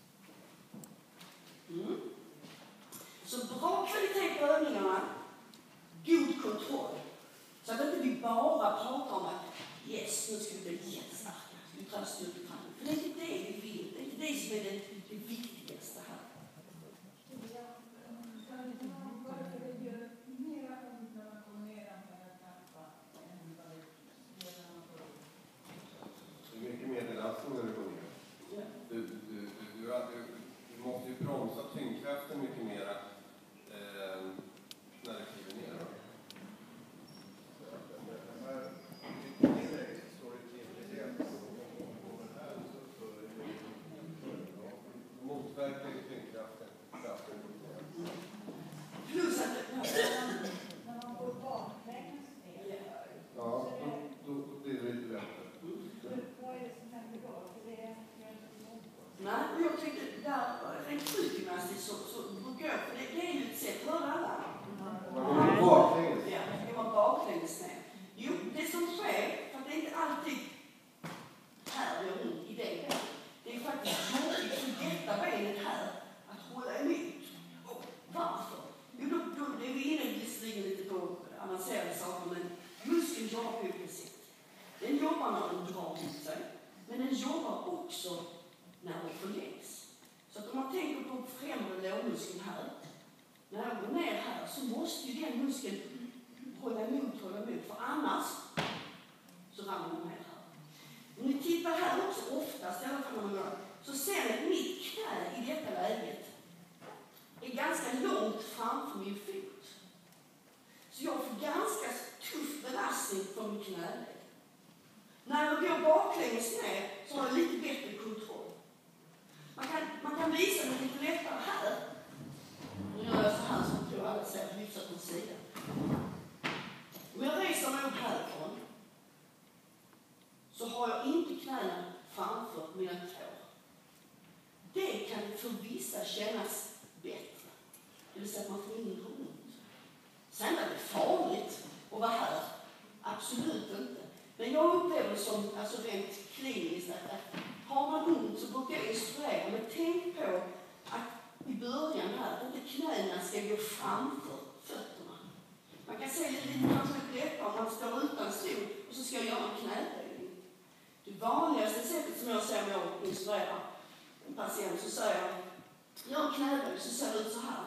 Mm. Så bra kvalitet på övningarna, god kontroll. Så att inte vi bara pratar om att yes, nu ska vi bli jättestarka. Vi tar styrketräning. För det är inte det vi vill. Det är inte det som är det, det viktigaste här. Det är mycket mer belastning när du går ner. Ja. Du, du, du, du, du, du måste ju bromsa tyngdkraften mycket mer eh, när du kliver ner. Motverkar tyngdkraften. Plus att När man går baklänges ner. Ja, då, då blir det lite lättare. Vad är det som händer då? För det är nej, jag tänkte där rent sjukgymnastiskt så, så brukar jag, för det, det är ju ett sätt, hör alla? Man går baklänges. Ja, det var baklänges ner. Jo, det som sker, för det är inte alltid här jag runt i det. Det är faktiskt jobbigt för detta muskeln här. När jag går ner här så måste ju den muskeln hålla emot, hålla emot. För annars så ramlar man ner här. Om ni tittar här också oftast, i alla fall när man gör, så ser ni mitt knä i detta läget är ganska långt framför min fot. Så jag får ganska tuff belastning på min knäläge. När jag går baklänges ner så har jag lite bättre kontroll. Man kan, man kan visa mig lite lättare här. Nu gör jag så här så jag tror alla ser hyfsat på sidan. Om jag reser mig upp härifrån så har jag inte knäna framför mina tår. Det kan för vissa kännas bättre. Det vill säga att man får in runt. Sen är det farligt att vara här. Absolut inte. Men jag upplever det som, alltså rent kliniskt, att har man ont så brukar jag instruera. Men tänk på att i början här, att inte knäna ska gå framför fötterna. Man kan se lite, lite kanske lite lättare om man står utan stol och så ska jag göra en knäböjning. Det vanligaste sättet som jag ser när jag instruerar en patient så säger jag, gör en knäböj så ser det ut så här.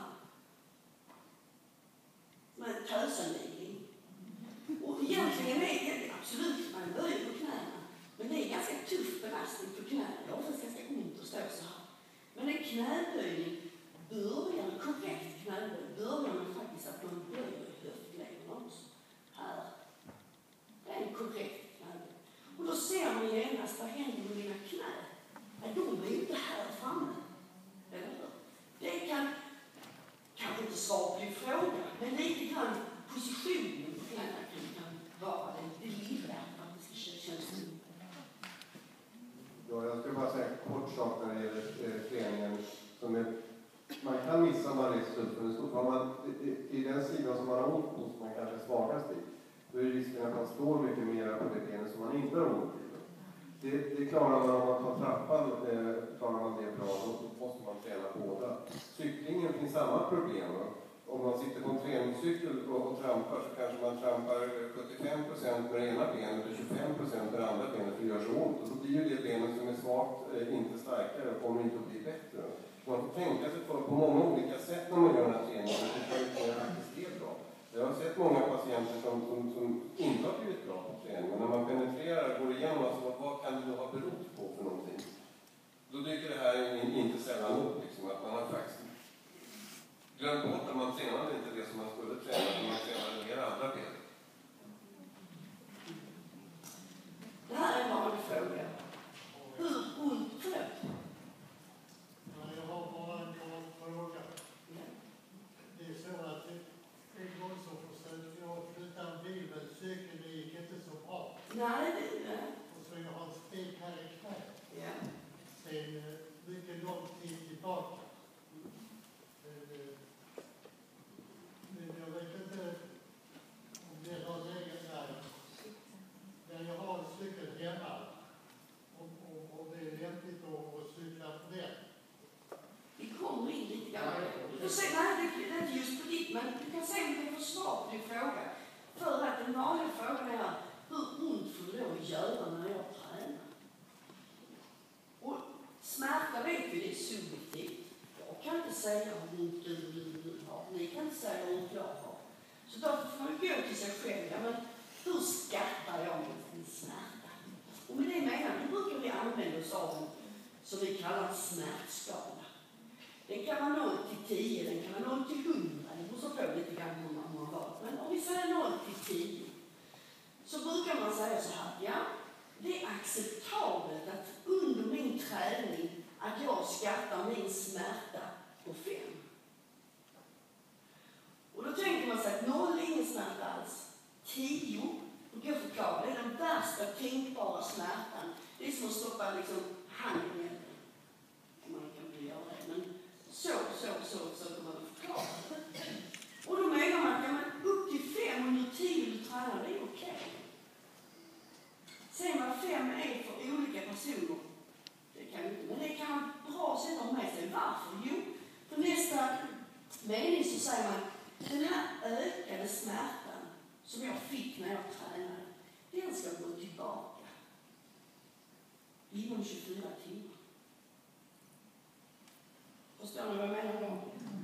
Med en tösanligning. Och egentligen är det absolut, man böjer på knäna. Men det är ganska tuff belastning på knäna. Det är oftast ganska ont att stå så här. Men en knäböjning börjar, en korrekt knäböj, börjar man faktiskt att man böjer höftlederna också. Här. Det är en korrekt knäböj. Och då ser man genast, vad händer med mina knä? Nej, de är ju inte här framme. Eller hur? Det kan, kanske inte svara på din fråga, men lite grann positionen på knäna kan, kan vara det, det lilla att det ska kännas ut. Ja, jag skulle bara säga en kort sak när det gäller eh, träningen. Som är, man kan missa om man reser upp, men har man, i, i den sidan som man har ont på, som man kanske är svagast i, då är risken att man står mycket mer på det benet som man inte har ont i. Det, det klarar man om man tar trappan, eh, klarar man det bra, då måste man träna båda. Cyklingen finns samma problem. Va? Om man sitter på en träningscykel och, och trampar så kanske man trampar sjuttiofem procent med det ena benet och tjugofem procent med det andra benet för det gör så ont. Och då blir ju det benet som är svagt eh, inte starkare och kommer inte att bli bättre. Man får tänka sig på, på många olika sätt när man gör den här träningen. Det är faktiskt helt bra. Jag har sett många patienter som, som, som inte har blivit bra på träning. Och när man penetrerar och går igenom alltså, vad kan det då ha berott på för någonting? Då dyker det här inte sällan upp. Liksom, att man har faktiskt glömt bort att man tränade inte det som man skulle träna. Utan man tränade mer andra ben. Det här är en vanlig fråga. Hur ont för det? Jag har bara en kort fråga. Det är så att en gång så försökte jag flytta en bil med cykeln, det gick inte så bra. Nej, det är Och så jag har en spik här i knät. ja. Sen mycket lång tid tillbaka. Men jag vet inte om det har legat där. Där jag har en cykel hemma. Om, om, om det är lämpligt att cykla på den. Vi kommer in lite grann. Du säger, nej, det är inte just på ditt, men du kan säga om du får svar på din fråga. För att den vanliga frågan är, hur ont får du då göra när jag tränar? Och smärta vet vi, det är subjektivt. Jag kan inte säga hur ont du, du, du har. Ni kan inte säga hur ont jag har. Så därför får man gå till sig själv. Ja, men hur skattar jag min smärta? Och med det menar vi, brukar vi använda oss av en, som vi kallar smärtskala. Den kan vara noll till tio, den kan vara noll till hundra. Det beror på lite grann hur man har varit. Men om vi säger noll till tio så brukar man säga så här, ja, det är acceptabelt att under min träning att jag skattar min smärta på fem. Och då tänker man sig att noll är ingen smärta alls. tio, då kan jag förklara, det är den värsta tänkbara smärtan. Det är som att stoppa liksom handen i elden. Man kan bli göra det, men så, så, så, så kan man förklara det. Och då menar man att ja, men upp till fem under tio du tränar, det är okej. Sen vad fem är för olika personer, det kan inte, men det kan man bra sätt att ha med sig. Varför? Jo, för nästa mening så säger man, den här ökade smärtan som jag fick när jag tränade, den ska gå tillbaka inom tjugofyra timmar. Förstår ni vad jag menar då?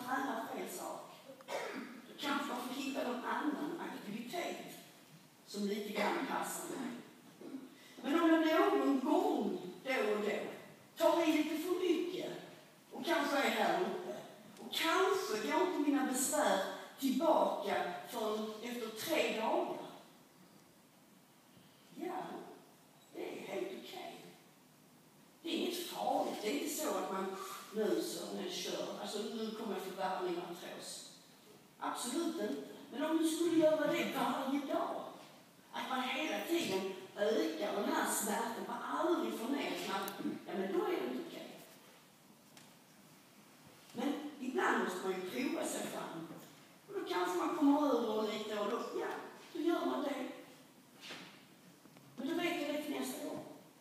tränar fel sak. Då kanske man får hitta någon annan aktivitet som lite grann passar mig. Men om jag någon gång då och då tar i lite för mycket och kanske är här uppe och kanske går inte mina besvär tillbaka förrän efter tre dagar. Ja, det är helt okej. Det är inget farligt. Det är inte så att man nu så när kör, alltså nu kommer jag få värvning artros. Absolut inte. Men om du skulle göra det varje dag, att man hela tiden ökar den här smärtan, man aldrig får ner smärtan, ja men då är det inte okej. Men ibland måste man ju prova sig fram. Och då kanske man kommer över lite och då, ja, då gör man det. Men då vet jag det till nästa gång.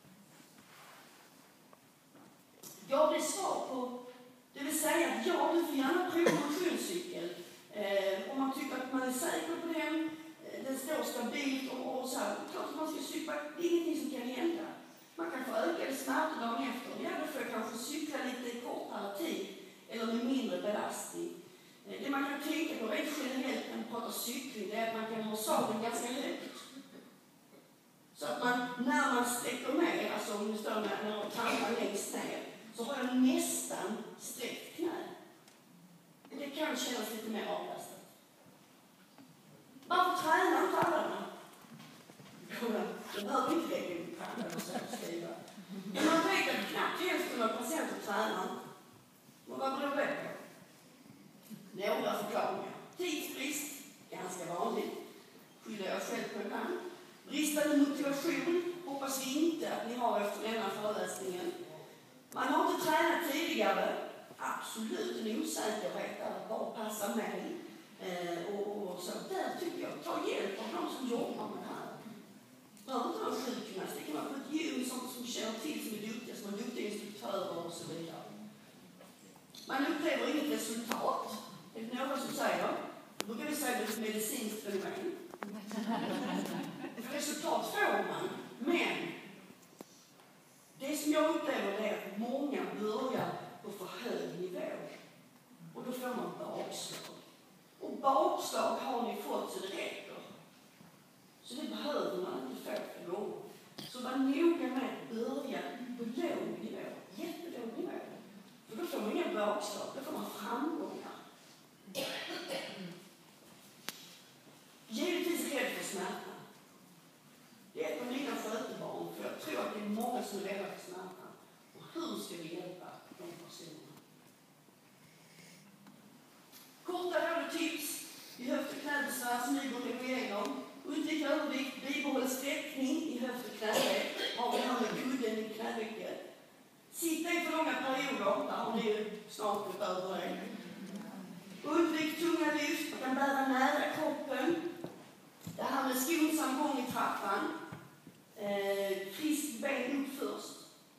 Jag vill svar på, det vill säga att ja, du får gärna prova motionscykel. Eh, om man tycker att man är säker på den, eh, den står stabilt och, och så här. Klart att man ska cykla, det är ingenting som kan hända. Man kan få ökade smärtor dagen efter. Ja, då får jag kanske cykla lite kortare tid eller med mindre belastning. Eh, det man kan tänka på rent generellt när man pratar cykling, det är att man kan ha sadeln ganska högt. Så att man, när man sträcker ner, alltså om du står när man trampar längst ner, så har jag nästan sträckt knä. Det kan kännas lite mer avlastat. Varför tränar inte alla då? Det behöver inte lägga upp pannan och så skriva. Men man vet att knappt hälften av patienter tränar. Och vad beror det på? Några förklaringar. Tidsbrist, ganska vanligt. Skyller jag själv på ibland. Bristande motivation, hoppas vi inte att ni har efter denna föreläsningen. Man har inte tränat tidigare. Absolut en osäkerhet att bara passa mig. Eh, och, och så där tycker jag, ta hjälp av de som jobbar med det här. Behöver inte vara sjukgymnast, det kan vara på ett gym som, som känner till som är duktiga, som är duktiga instruktörer och så vidare. Man upplever inget resultat. Det är några som säger, då brukar vi säga det är ett medicinskt fenomen. Resultat får man, men det som jag upplever är att många börjar på för hög nivå och då får man bakslag. Och bakslag har ni fått så det räcker. Så det behöver man inte få för gånger. Så var noga med att börja på låg nivå, jättelåg nivå. För då får man inga bakslag, då får man framgångar. Givetvis rädd för smärta. Det är ett av mina skötebarn, för jag tror att det är många som är rädda för smärta. Och hur ska vi hjälpa de personerna? Korta råd och tips i höft- och knäbesvär som ni borde gå igenom. Undvik övervikt, bibehåll sträckning i höft- och knäled. Har vi här med kudden i knävecket. Sitta i för långa perioder, där har ni ju snart gått över det. Undvik tunga lyft, man kan bära nära kroppen. Det här med skonsam gång i trappan. Eh, frisk ben upp först.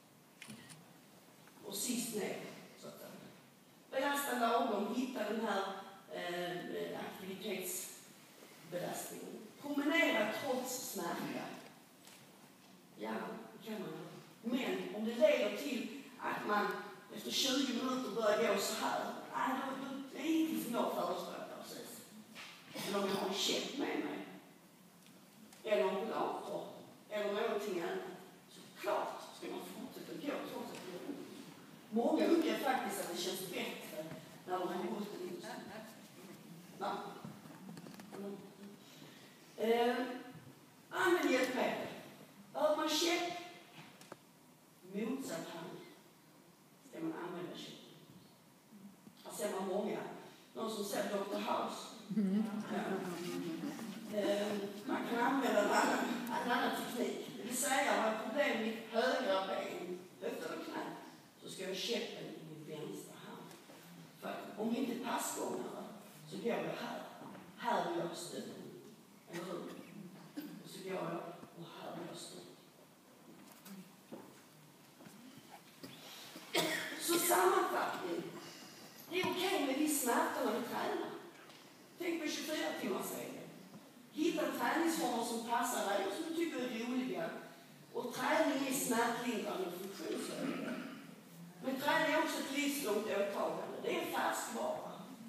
Och sist ner. Så att belasta lagom, hitta den här eh, aktivitetsbelastningen. Promenera trots smärta. Ja, det kan man göra. Men om det leder till att man efter tjugo minuter börjar gå så här. Nej, det är ingenting som jag förespråkar precis. Men om jag har en käpp med mig. Eller en rollator. Eller någonting annat. Så klart ska man fortsätta gå trots att det är ont. Många upplever faktiskt att det känns bättre när de har gått en insyn. Va? Mm. Eh, använd hjälpmedel. Behöver man käpp? Motsatt hand ska man använda käpp. Här ser man många. Någon som ser doktor House. Mm. Ja. Eh, man kan använda en annan, en annan teknik. Det vill säga, om man har problem med högra ben, höft eller knä, så ska jag käppen i min vänstra hand. För att om vi inte är passgångare så går jag här. Här vill jag stötta. Eller hur? Och så går jag och här vill jag stötta. Så sammanfattning. Det är okej med viss smärta när vi tränar. Tänk på tjugofyra timmars regeln. Hitta träningsformer som passar dig och som du tycker är roliga. Och träning är smärtlindrande och funktionshöjande. Men träning är också ett livslångt åtagande. Det är färskvara.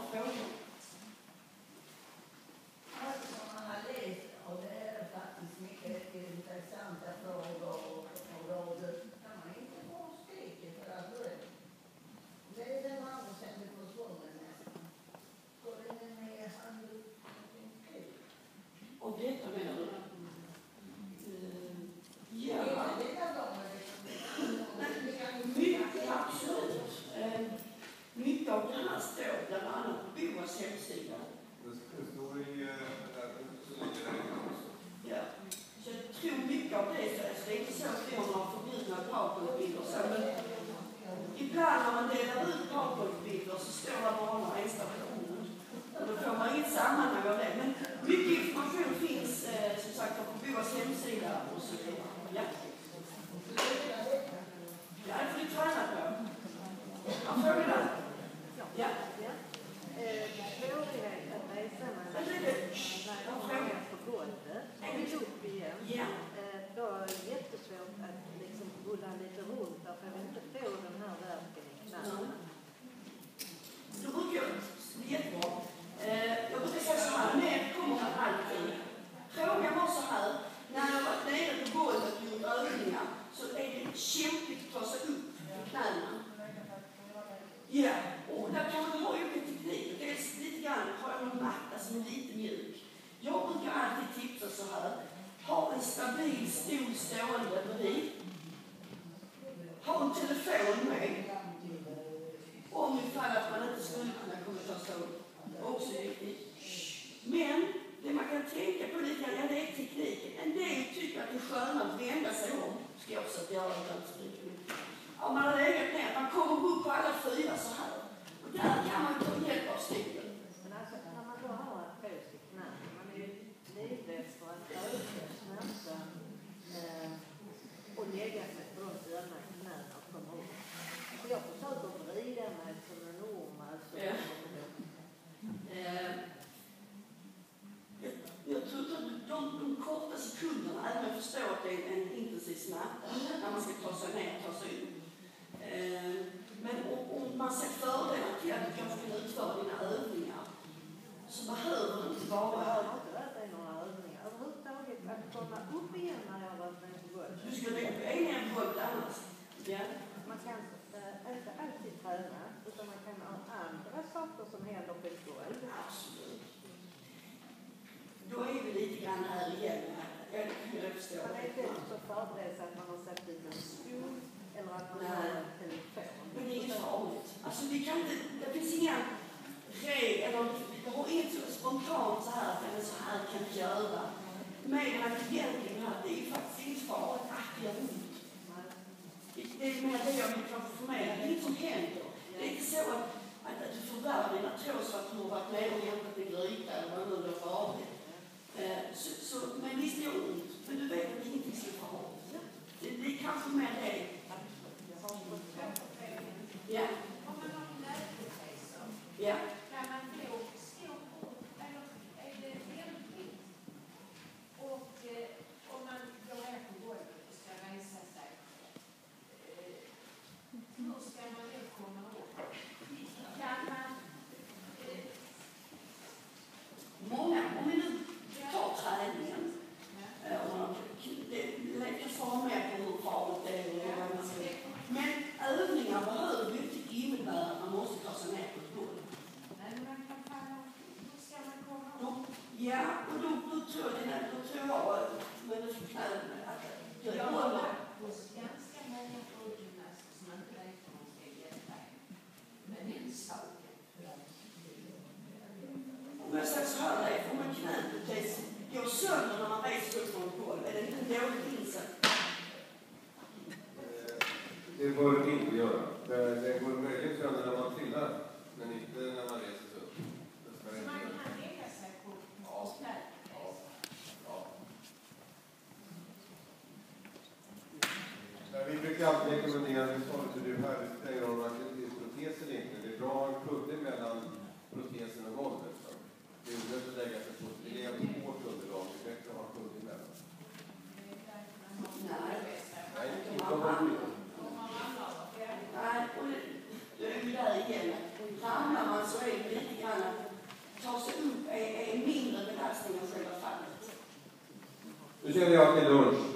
frågor? Allt som man har läst, och det är faktiskt mycket intressanta frågor, och, och då kan man inte få skriket för att det är den andra sen det försvunnen nästan. Går det med handel Och detta menar du? Uh, ja. Mycket, absolut. Uh, mycket av det här står bland annat på B O A:s hemsida. Det står i Ja. Så jag tror mycket av det, så det är inte så att vi har några förbjudna partnerbilder. Men ibland när man delar ut partnerbilder så står det bara några enstaka ord. Då får man inget sammanhang av det. Men mycket information finns eh, som sagt på B O A:s hemsida och så vidare. Ja. Ja, det får du träna på. Har du frågor där? Ja. Svårighet att resa Jag tycker... när man är på golvet och upp igen. Ja. Då är det jättesvårt att liksom rulla lite runt för att inte få den här värken i knäna. Då brukar jag, jättebra, eh, jag brukar säga så här, ner kommer man alltid. Frågan var så här, när jag varit nere på golvet och gjort övningar så är det kämpigt att ta sig upp på knäna. Ja, och där kan man ha olika tekniker. Dels lite grann har jag någon matta som är lite mjuk. Jag brukar alltid tipsa så här, ha en stabil stol stående bredvid. Ha en telefon med. Om ifall att man inte skulle kunna komma ta sig upp. Också viktigt. Men det man kan tänka på lite grann, ja, det är tekniken. En del tycker att det är skönt att vända sig om. Ska jag försöka göra det. Om man har legat ner, man kommer upp på alla fyra så här. Och där kan man ta hjälp av stolen. Men alltså, när man då har en pås i knät, man är ju livrädd för att öka smärta eh, och lägga sig på de öarna i knäna och komma upp. Så jag försöker vrida mig som en orm. Alltså, Ja. Eh, jag, jag tror att de, de korta sekunderna, även om jag förstår att det är en intensiv smärta när man ska ta sig ner och ta sig upp. Eh, men om, om man ser fördelar till att du kanske kan utföra dina övningar så behöver det inte Jag vara... har inte varit i några övningar överhuvudtaget. Att komma upp igen när jag har varit med på golvet. Du ska lägga på en egen golv annars. Ja. Man kan äh, inte alltid träna, utan man kan ha andra saker som händer på ett golv. Absolut. Då är vi lite grann här igen. Jag, jag förstår. Man är inte så förberedd så att man har satt dit en stol eller att man har en telefon. Men det är inget farligt. Alltså vi kan inte, det finns inga regler, det har inte så spontant så här, eller så här kan vi göra. Men att egentligen här, det är faktiskt inte farligt att det gör ont. Det är mer det jag vill kanske förmedla, det är inget som händer. Det är inte så att, att, att du förvärrar dina trås för att du har varit med och hämtat en gryta eller vad nu det har varit. Eh, så, så, men visst gör ont, men du vet att det inte är så farligt. Det, det är kanske mer det. Ja. Om man har läkemedel, Ja. kan man få stå upp, eller är det lämpligt? Och eh, om man går ner på golvet och ska resa sig, eh, hur ska man då komma upp? Kan man... Eh, Många, om vi nu tar träningen, eh, det lägger fram med på hur farligt det är. Men övningar behöver ju inte innebära att man måste ta sig ner på ett golv. Nej, man kan falla. Hur ska man komma upp? Då, ja, och då, då tror jag, då tror jag, men det får knäna att Jag jag har håller. varit hos ganska många sjukgymnaster som inte vet hur de ska hjälpa en. Men en sak. Om jag säger så här, Leif, om en knäprotes går sönder när man reser upp från ett golv, är det inte en dålig insats? Det bör det inte göra. Det, det går möjligen sönder när man trillar, men inte när man reser sig upp. Det ska det inte Man göra. kan lägga sig på Ja. knät. Ja. Ja. Nej, vi brukar alltid rekommendera, vi sa det till du här, det spelar ingen roll om det är protes eller inte. Det är bra att ha en kudde mellan protesen och golvet. Så. Det är onödigt att lägga sig på det är ett hårt underlag, det är bättre att ha en kudde emellan. Nej. Nej, inte om man vill. Nej, och det, det är ju där igen. Ramlar man så är det lite grann Nu säger jag till lunch.